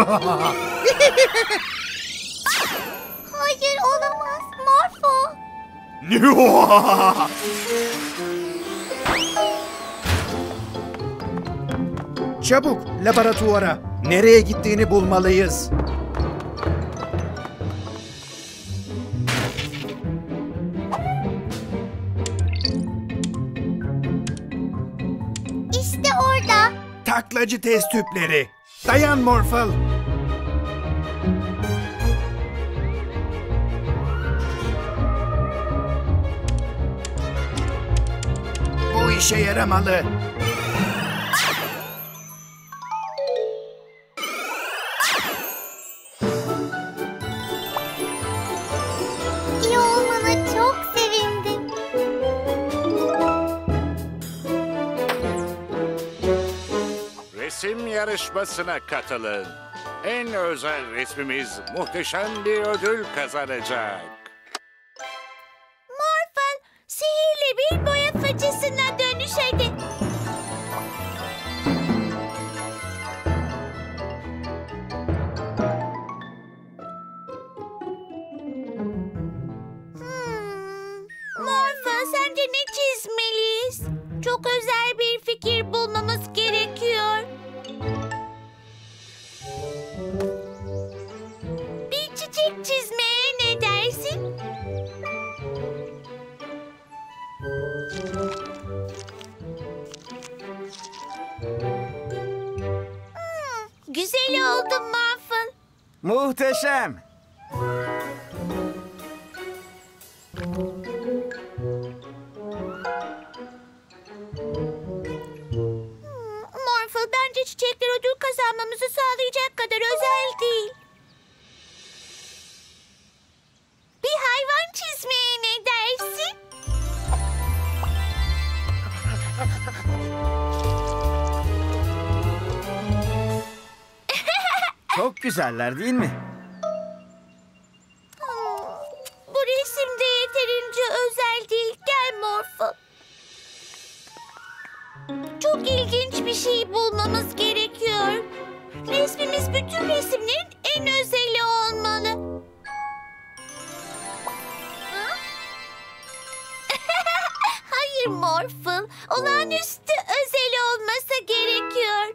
Hayır, olamaz Morpho. Çabuk laboratuvara. Nereye gittiğini bulmalıyız. İşte orada. Taklacı test tüpleri. Dayan Morphle. Bu işe yaramalı. İyi olmana çok sevindim. Resim yarışmasına katılın. En özel resmimiz muhteşem bir ödül kazanacak. Morphle, sihirli bir boya fıçısına dönüş hadi. Hmm. Morphle, sence ne çizmeliyiz? Çok özel bir fikir bulmamız gerekiyor. Bir çiçek çizmeye ne dersin? Hmm, güzel oldu Morphle. Muhteşem. Morphle, bence çiçekler ödül kazanmamızı sağlayacak kadar özel değil. Bir hayvan çizmeye ne dersin? Çok güzeller değil mi? Hmm, bu resim de yeterince özel değil. Gel Morphle. Çok ilginç bir şey bulmamız gerekiyor. Resmimiz bütün resimlerin en özeli olmalı. Hı? Hayır Morphle, olağanüstü özel olması gerekiyor.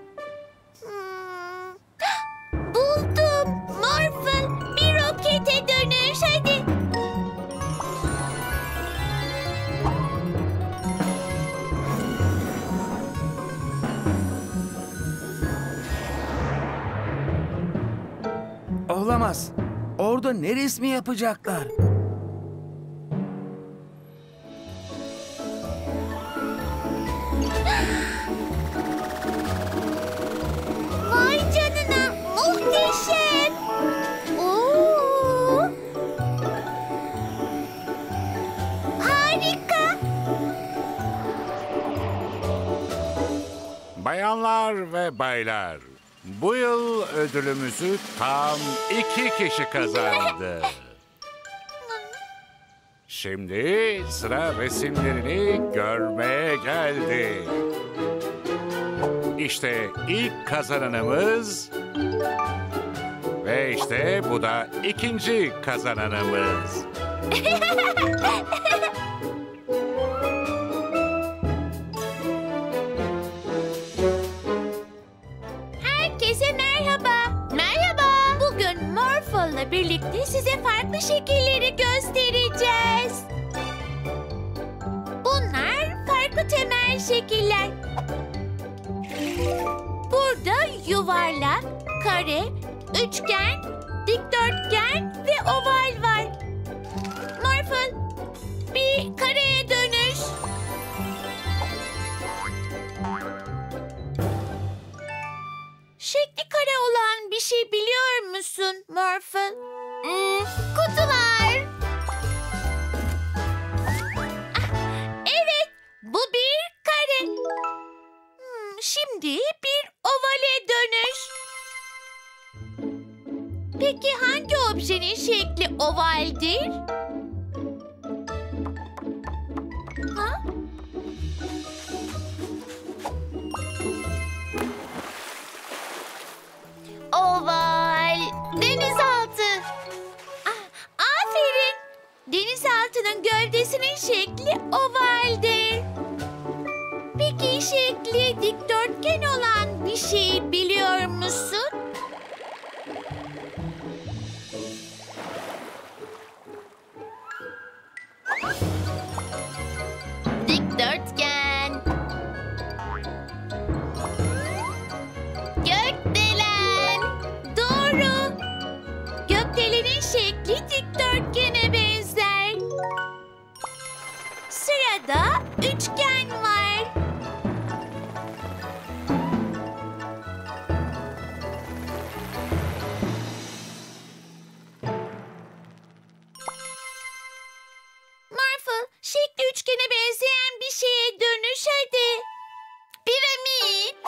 Hmm. Buldum. Morphle, bir rokete dönüş hadi. Olamaz. Orada ne resmi yapacaklar? Vay canına, muhteşem. Oo. Harika. Bayanlar ve baylar, bu yıl ödülümüzü tam iki kişi kazandı. Şimdi sıra resimlerini görmeye geldi. İşte ilk kazananımız ve işte bu da ikinci kazananımız. Herkese merhaba. Merhaba. Bugün Morphle'la birlikte size farklı şekilleri göstereceğiz. Bunlar farklı temel şekiller. Burada yuvarlak, kare, üçgen, dikdörtgen ve oval var. Morphle, bir kareye dönüş. Şekli kare olan bir şey biliyor musun Morphle? Hmm, kutular. Evet, bu bir kare. Hmm, şimdi bir ovale dönüş. Peki hangi objenin şekli ovaldir? Ha? Oval. Denizaltı. Ah, aferin. Denizaltının gövdesinin şekli ovaldir. Peki şekli dikdörtgen olan bir şeyi biliyor musun? Dikdörtgen. Gökdelen. Doğru. Gökdelenin şekli dikdörtgene benzer. Sırada üçgen var. Morphle, şekli üçgene benzeyen bir şeye dönüş hadi. Piramit.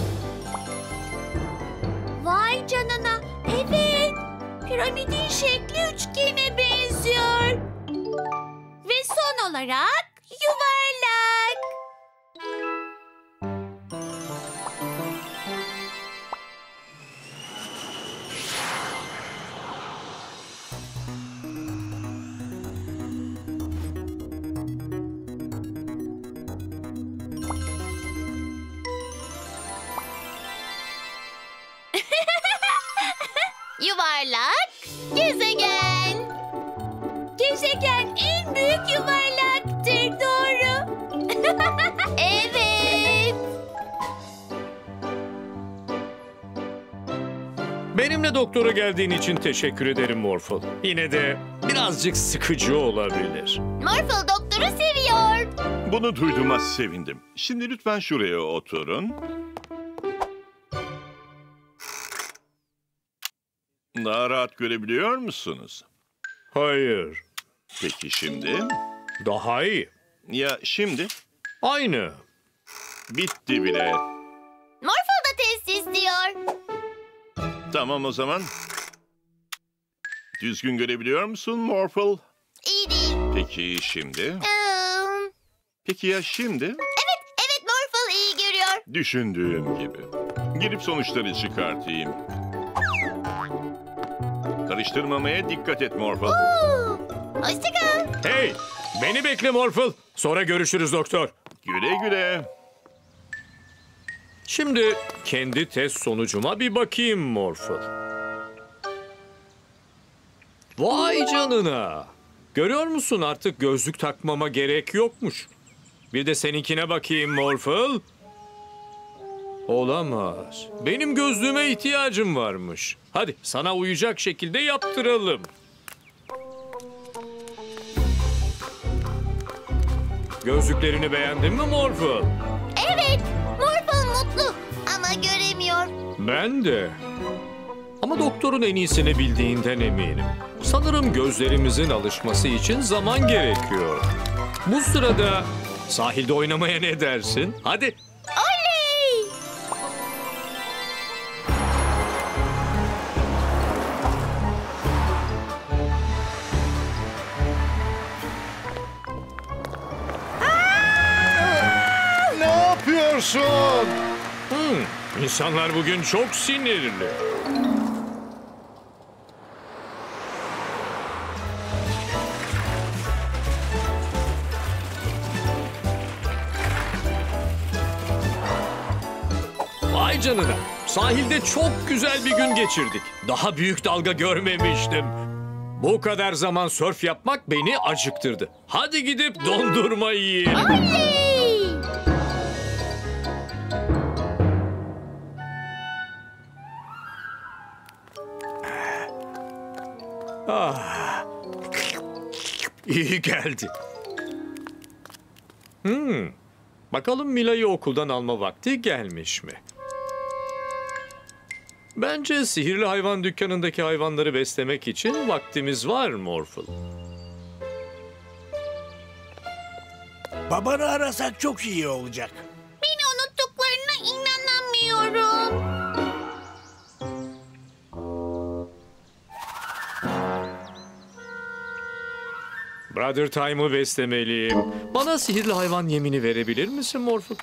Vay canına. Evet. Piramidin şekli üçgene benziyor. Ve son olarak yuvarlak. Yuvarlak. Gezegen. Gezegen en büyük yuvarlaktır, doğru. Evet. Benimle doktora geldiğin için teşekkür ederim Morphle. Yine de birazcık sıkıcı olabilir. Morphle doktoru seviyor. Bunu duyduğuma sevindim. Şimdi lütfen şuraya oturun. Daha rahat görebiliyor musunuz? Hayır. Peki şimdi? Daha iyi. Ya şimdi? Aynı. Bitti bile. Morphle da test istiyor. Tamam o zaman. Düzgün görebiliyor musun Morphle? İyi değil. Peki şimdi? Hmm. Peki ya şimdi? Evet, evet Morphle iyi görüyor. Düşündüğüm gibi. Girip sonuçları çıkartayım. Karıştırmamaya dikkat et Morphle. Oo, hoşça kal. Hey, beni bekle Morphle. Sonra görüşürüz doktor. Güle güle. Şimdi kendi test sonucuma bir bakayım Morphle. Vay canına. Görüyor musun, artık gözlük takmama gerek yokmuş. Bir de seninkine bakayım Morphle. Olamaz. Benim gözlüğüme ihtiyacım varmış. Hadi sana uyacak şekilde yaptıralım. Gözlüklerini beğendin mi Morphle? Evet, Morphle mutlu ama göremiyor. Ben de. Ama doktorun en iyisini bildiğinden eminim. Sanırım gözlerimizin alışması için zaman gerekiyor. Bu sırada sahilde oynamaya ne dersin? Hadi. Oley! Ne yapıyorsun? Hmm, insanlar bugün çok sinirli. Vay canına. Sahilde çok güzel bir gün geçirdik. Daha büyük dalga görmemiştim. Bu kadar zaman sörf yapmak beni acıktırdı. Hadi gidip dondurma yiyelim. Oley! Ah. İyi geldi. Hmm. Bakalım Mila'yı okuldan alma vakti gelmiş mi? Bence sihirli hayvan dükkanındaki hayvanları beslemek için vaktimiz var Morphle. Babanı arasak çok iyi olacak. Beni unuttuklarına inanamıyorum. Brother Time'ı beslemeliyim. Bana sihirli hayvan yemini verebilir misin Morphle?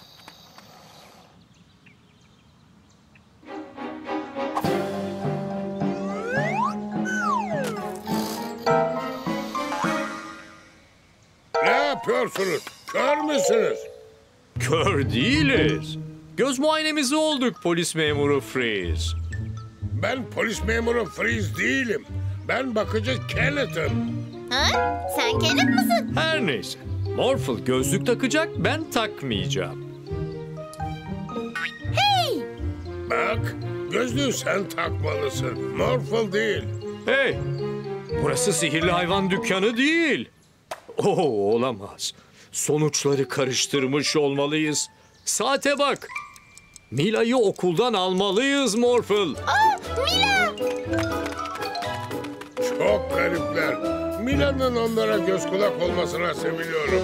Ne yapıyorsunuz? Kör müsünüz? Kör değiliz. Göz muayenemizi olduk polis memuru Freeze. Ben polis memuru Freeze değilim. Ben bakıcı Kenneth'ım. Ha? Sen Kenneth misin? Her neyse. Morphle gözlük takacak, ben takmayacağım. Hey! Bak, gözlüğü sen takmalısın. Morphle değil. Hey! Burası sihirli hayvan dükkanı değil. Oo, olamaz. Sonuçları karıştırmış olmalıyız. Saate bak. Mila'yı okuldan almalıyız Morphle. Aa, Mila! Çok garipler. Mila'nın onlara göz kulak olmasına seviniyorum.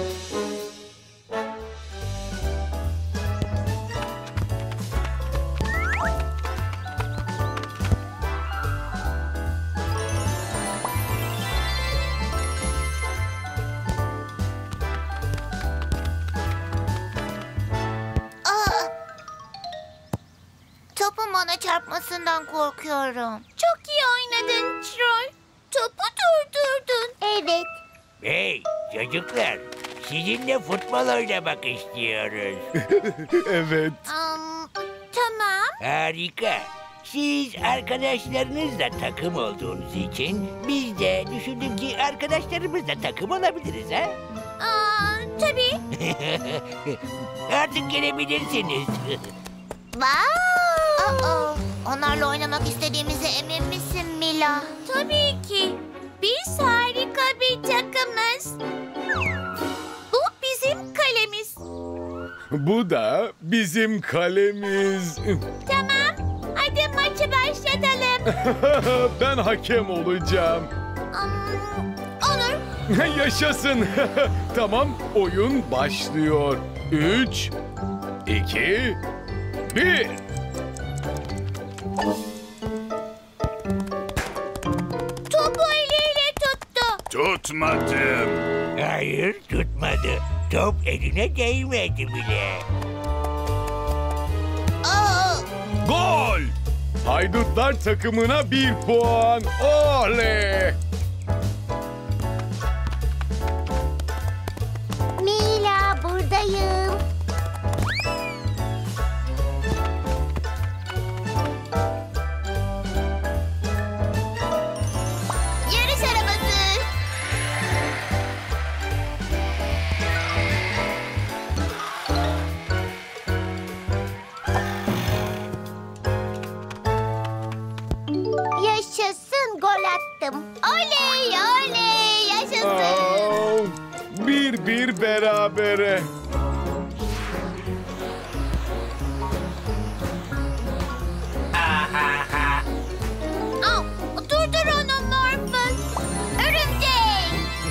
Topun bana çarpmasından korkuyorum. Çok iyi oynadın Troy. Topu durdurdun. Evet. Hey çocuklar, sizinle futbol oynamak istiyoruz. Evet. Um, tamam. Harika. Siz arkadaşlarınızla takım olduğunuz için biz de düşündük ki arkadaşlarımızla takım olabiliriz ha? Aa, tabii. Artık gelebilirsiniz. Wow. Aa, onlarla oynamak istediğimize emin misin Mila? Tabii ki. Biz harika bir takımız. Bu bizim kalemiz. Bu da bizim kalemiz. Tamam. Hadi maçı başlatalım. Ben hakem olacağım. Um, olur. Yaşasın. Tamam, oyun başlıyor. Üç, iki, bir. Topu eliyle tuttu. Tutmadım. Hayır tutmadı. Top eline değmedi bile. Aa, Gol! Haydutlar takımına bir puan. Oley! Mila buradayım. Yarış arabası. Yaşasın, gol attım. Oley oley yaşasın. Aa, bir bir berabere. Aa, durdur onu Morphle. Örümcek.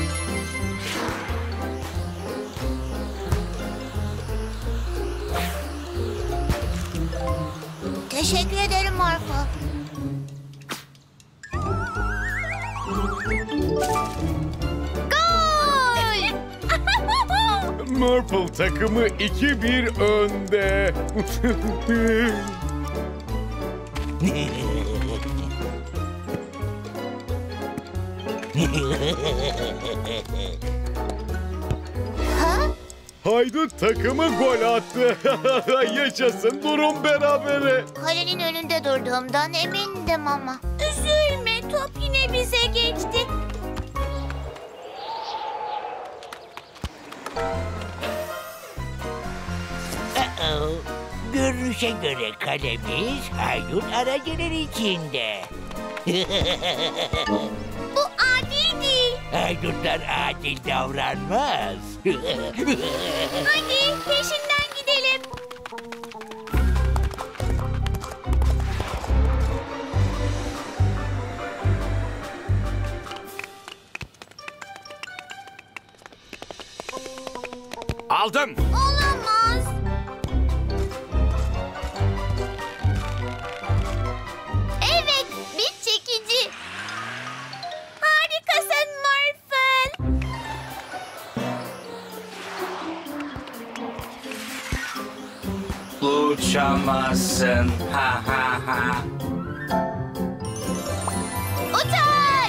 Teşekkür ederim Morphle. Gol! Morphle takımı iki bir önde. Haydut takımı gol attı. Yaşasın, durum berabere. Kalenin önünde durduğumdan emindim ama. Üzülme, top yine bize geçti. Uh-oh. Görünüşe göre kalemiz haydut aracılar içinde. Bu Haydutlar adil davranmaz. Hadi peşinden gidelim. Aldım. Olamaz. Evet, bir çekici. Harikasın Morphle. Uçamazsın. Ha ha ha. Uçak.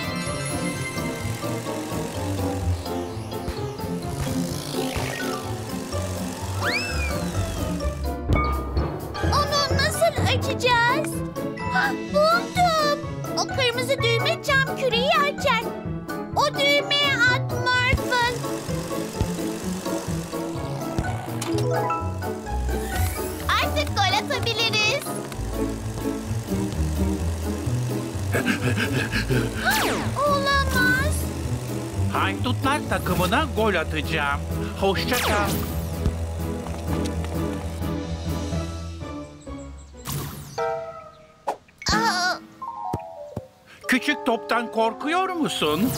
Onu nasıl açacağız? Ha, buldum. O kırmızı düğme cam küreyi açar. O düğmeye at Morphle. Artık gol atabiliriz. Olamaz. Haydutlar takımına gol atacağım. Hoşça kal. Aa, Küçük toptan korkuyor musun?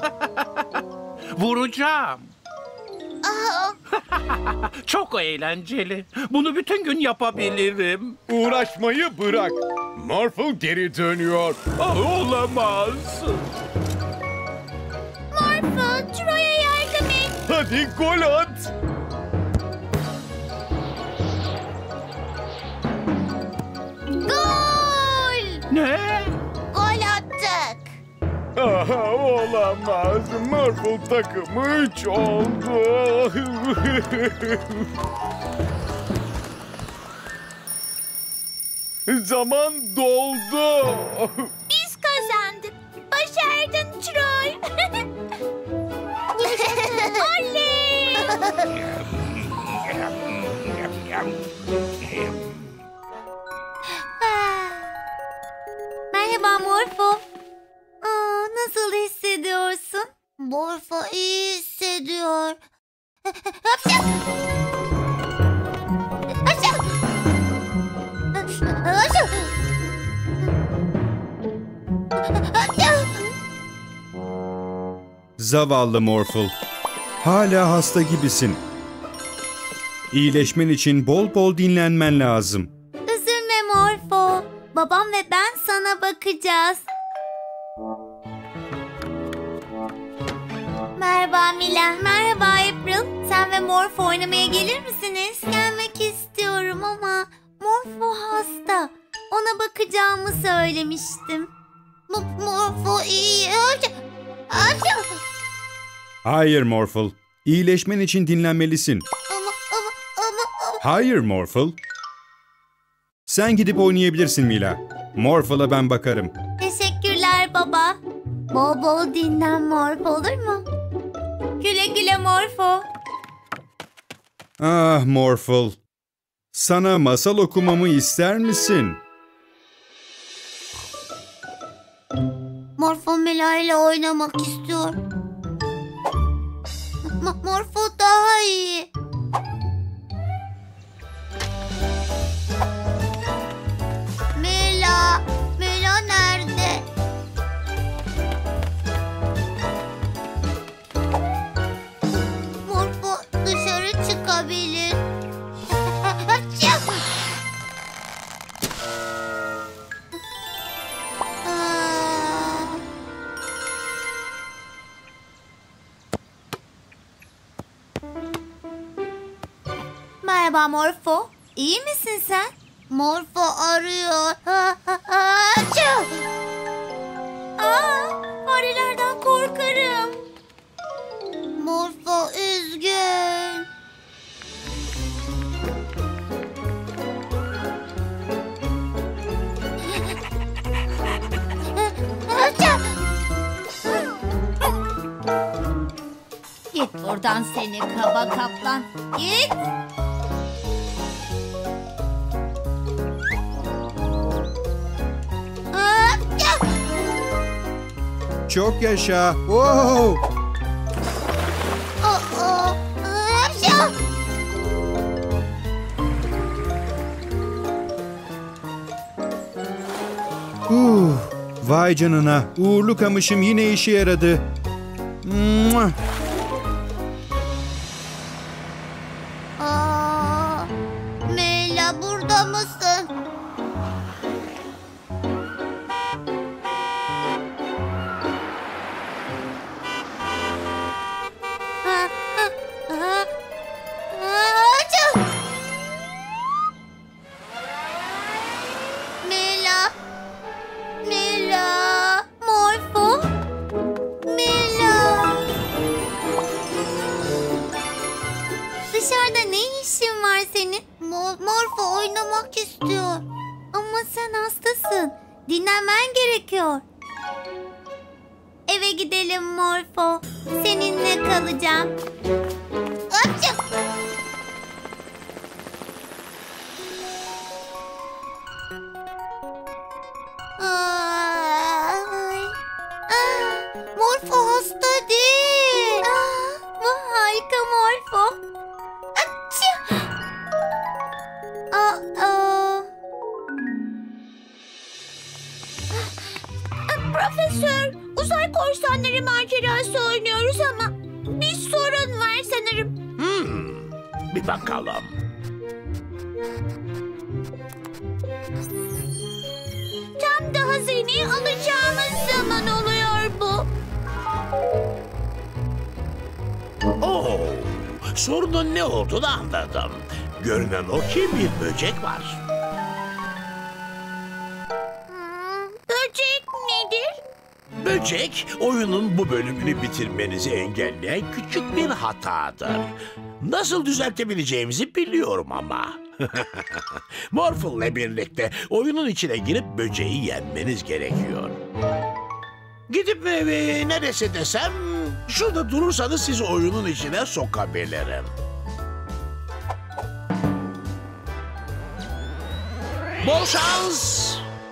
Vuracağım. aa. Çok eğlenceli. Bunu bütün gün yapabilirim. Uğraşmayı bırak. Morphle geri dönüyor. Ah, olamaz. Morphle, Troy'a yardım et. Hadi gol at. Gol! Ne? Gol attık. Aha, olamaz. Morphle takımı üç oldu. Zaman doldu. Biz kazandık. Başardın Troy. Oley! Merhaba Morpho. Aa, nasıl hissediyorsun? Morpho iyi hissediyor. Hapşa! Hapşa! Hapşa! Hapşa! Zavallı Morphle. Hala hasta gibisin. İyileşmen için bol bol dinlenmen lazım. Üzülme Morpho. Babam ve ben sana bakacağız. Merhaba Mila. Merhaba April. Sen ve Morpho oynamaya gelir misiniz? Gelmek istiyorum ama Morpho hasta. Ona bakacağımı söylemiştim. M Morpho iyi. Hayır Morphle. İyileşmen için dinlenmelisin. Ama ama ama ama. Hayır Morphle. Sen gidip oynayabilirsin Mila. Morphle'a ben bakarım. Teşekkürler baba. Bol bol dinlen Morpho, olur mu? Güle güle Morpho. Ah Morphle. Sana masal okumamı ister misin? Morpho Mila ile oynamak istiyor. M Morpho daha iyi. Mila, Mila nerede? Morpho dışarı çıkabilir. Merhaba Morpho. İyi misin sen? Morpho arıyor. Aa, farelerden korkarım. Morpho üzgün. Git buradan seni kaba kaplan. Git. Çok yaşa. Wow! Uh, vay canına. Uğurlu kamışım yine işe yaradı. Mua. Aa, Mela burada mısın? Ha, ha, ha. Açıl! Mela. Mela. Morfo. Mela. Dışarıda ne işin var senin? Mo- Morfo oynamak istiyor. Ama sen hastasın. Dinlenmen gerekiyor. Eve gidelim Morfo. Seninle kalacağım. Açıl! Ay. Ah, Morfo hasta değil. Ah, bu harika Morfo. Açı. Aa, aa. Profesör, uzay korsanları macerası oynuyoruz ama bir sorun var sanırım. Hmm, bir bakalım. Tam da hazineyi alacağımız zaman oluyor bu. Oo, sorunun ne olduğunu anladım. Görünen o ki bir böcek var. Hmm, böcek nedir? Böcek, oyunun bu bölümünü bitirmenizi engelleyen küçük bir hatadır. Nasıl düzeltebileceğimizi biliyorum ama. Morphle birlikte oyunun içine girip böceği yenmeniz gerekiyor. Gidip evi neresi desem, şurada durursanız sizi oyunun içine sokabilirim. Bol şans!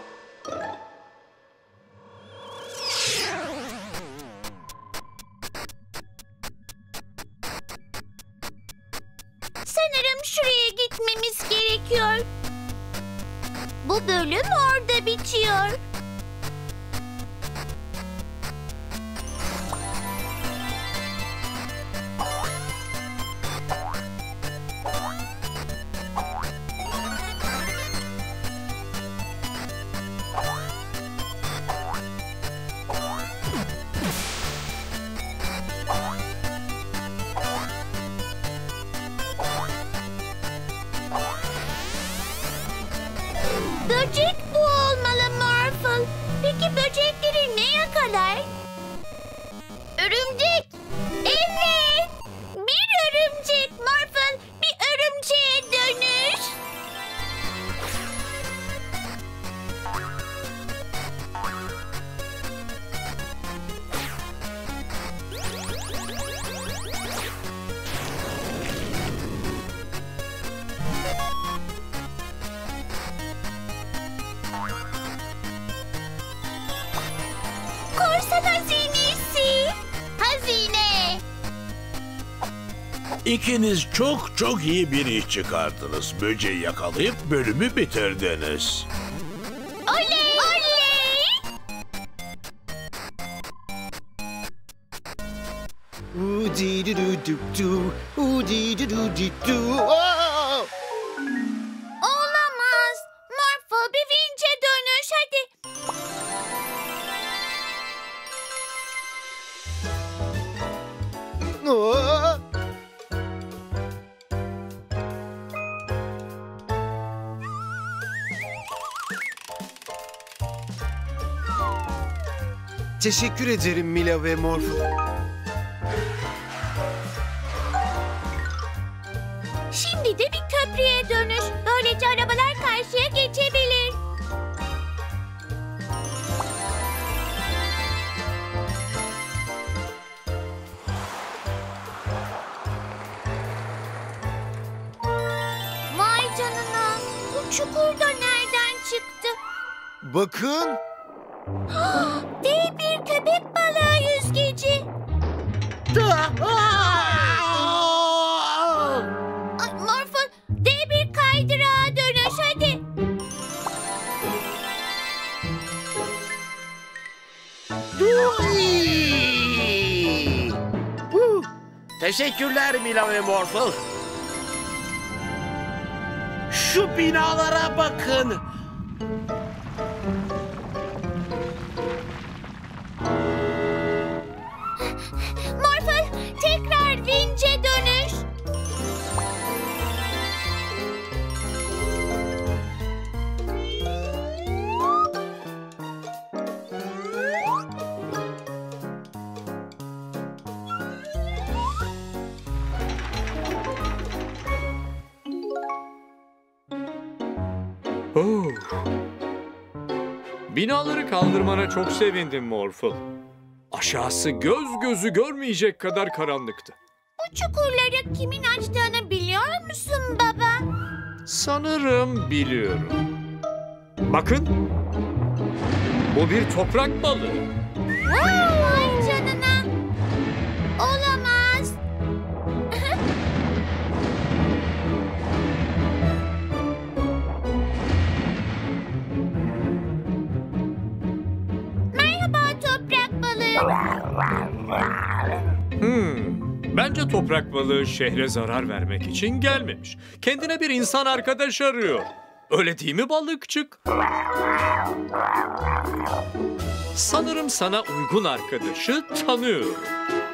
Sanırım şuraya gitmemiz gerekiyor. Bu bölüm orada bitiyor. Böcek bu olmalı Morphle. Peki böcekleri ne yakalar? Örümcek. Evet. Bir örümcek Morphle. Bir örümceğe dönüş. Korsan hazinesi. Hazine. İkiniz çok çok iyi bir iş çıkardınız. Böceği yakalayıp bölümü bitirdiniz. Oley! Oley! Olamaz. Morphle bir vinçe dönüş hadi. Teşekkür ederim Mila ve Morphle. Şimdi de bir köprüye dönüş. Böylece arabalar karşıya geçebilir. Vay canına. Bu çukur da nereden çıktı? Bakın. Dev bir köpek balığı yüzgeci. Ay, Morphle, dev bir kaydırağa dönüş hadi. Teşekkürler Mila ve Morphle. Şu binalara bakın. Morphle, tekrar vinçe dönüş. Oh. Binaları kaldırmana çok sevindim Morphle. Aşağısı göz gözü görmeyecek kadar karanlıktı. Bu çukurları kimin açtığını biliyor musun baba? Sanırım biliyorum. Bakın. Bu bir toprak balığı. Vay canına. Olamaz. Merhaba toprak balığı. Hmm. Bence toprak balığı şehre zarar vermek için gelmemiş. Kendine bir insan arkadaş arıyor. Öyle değil mi balıkçık? Sanırım sana uygun arkadaşı tanıyorum.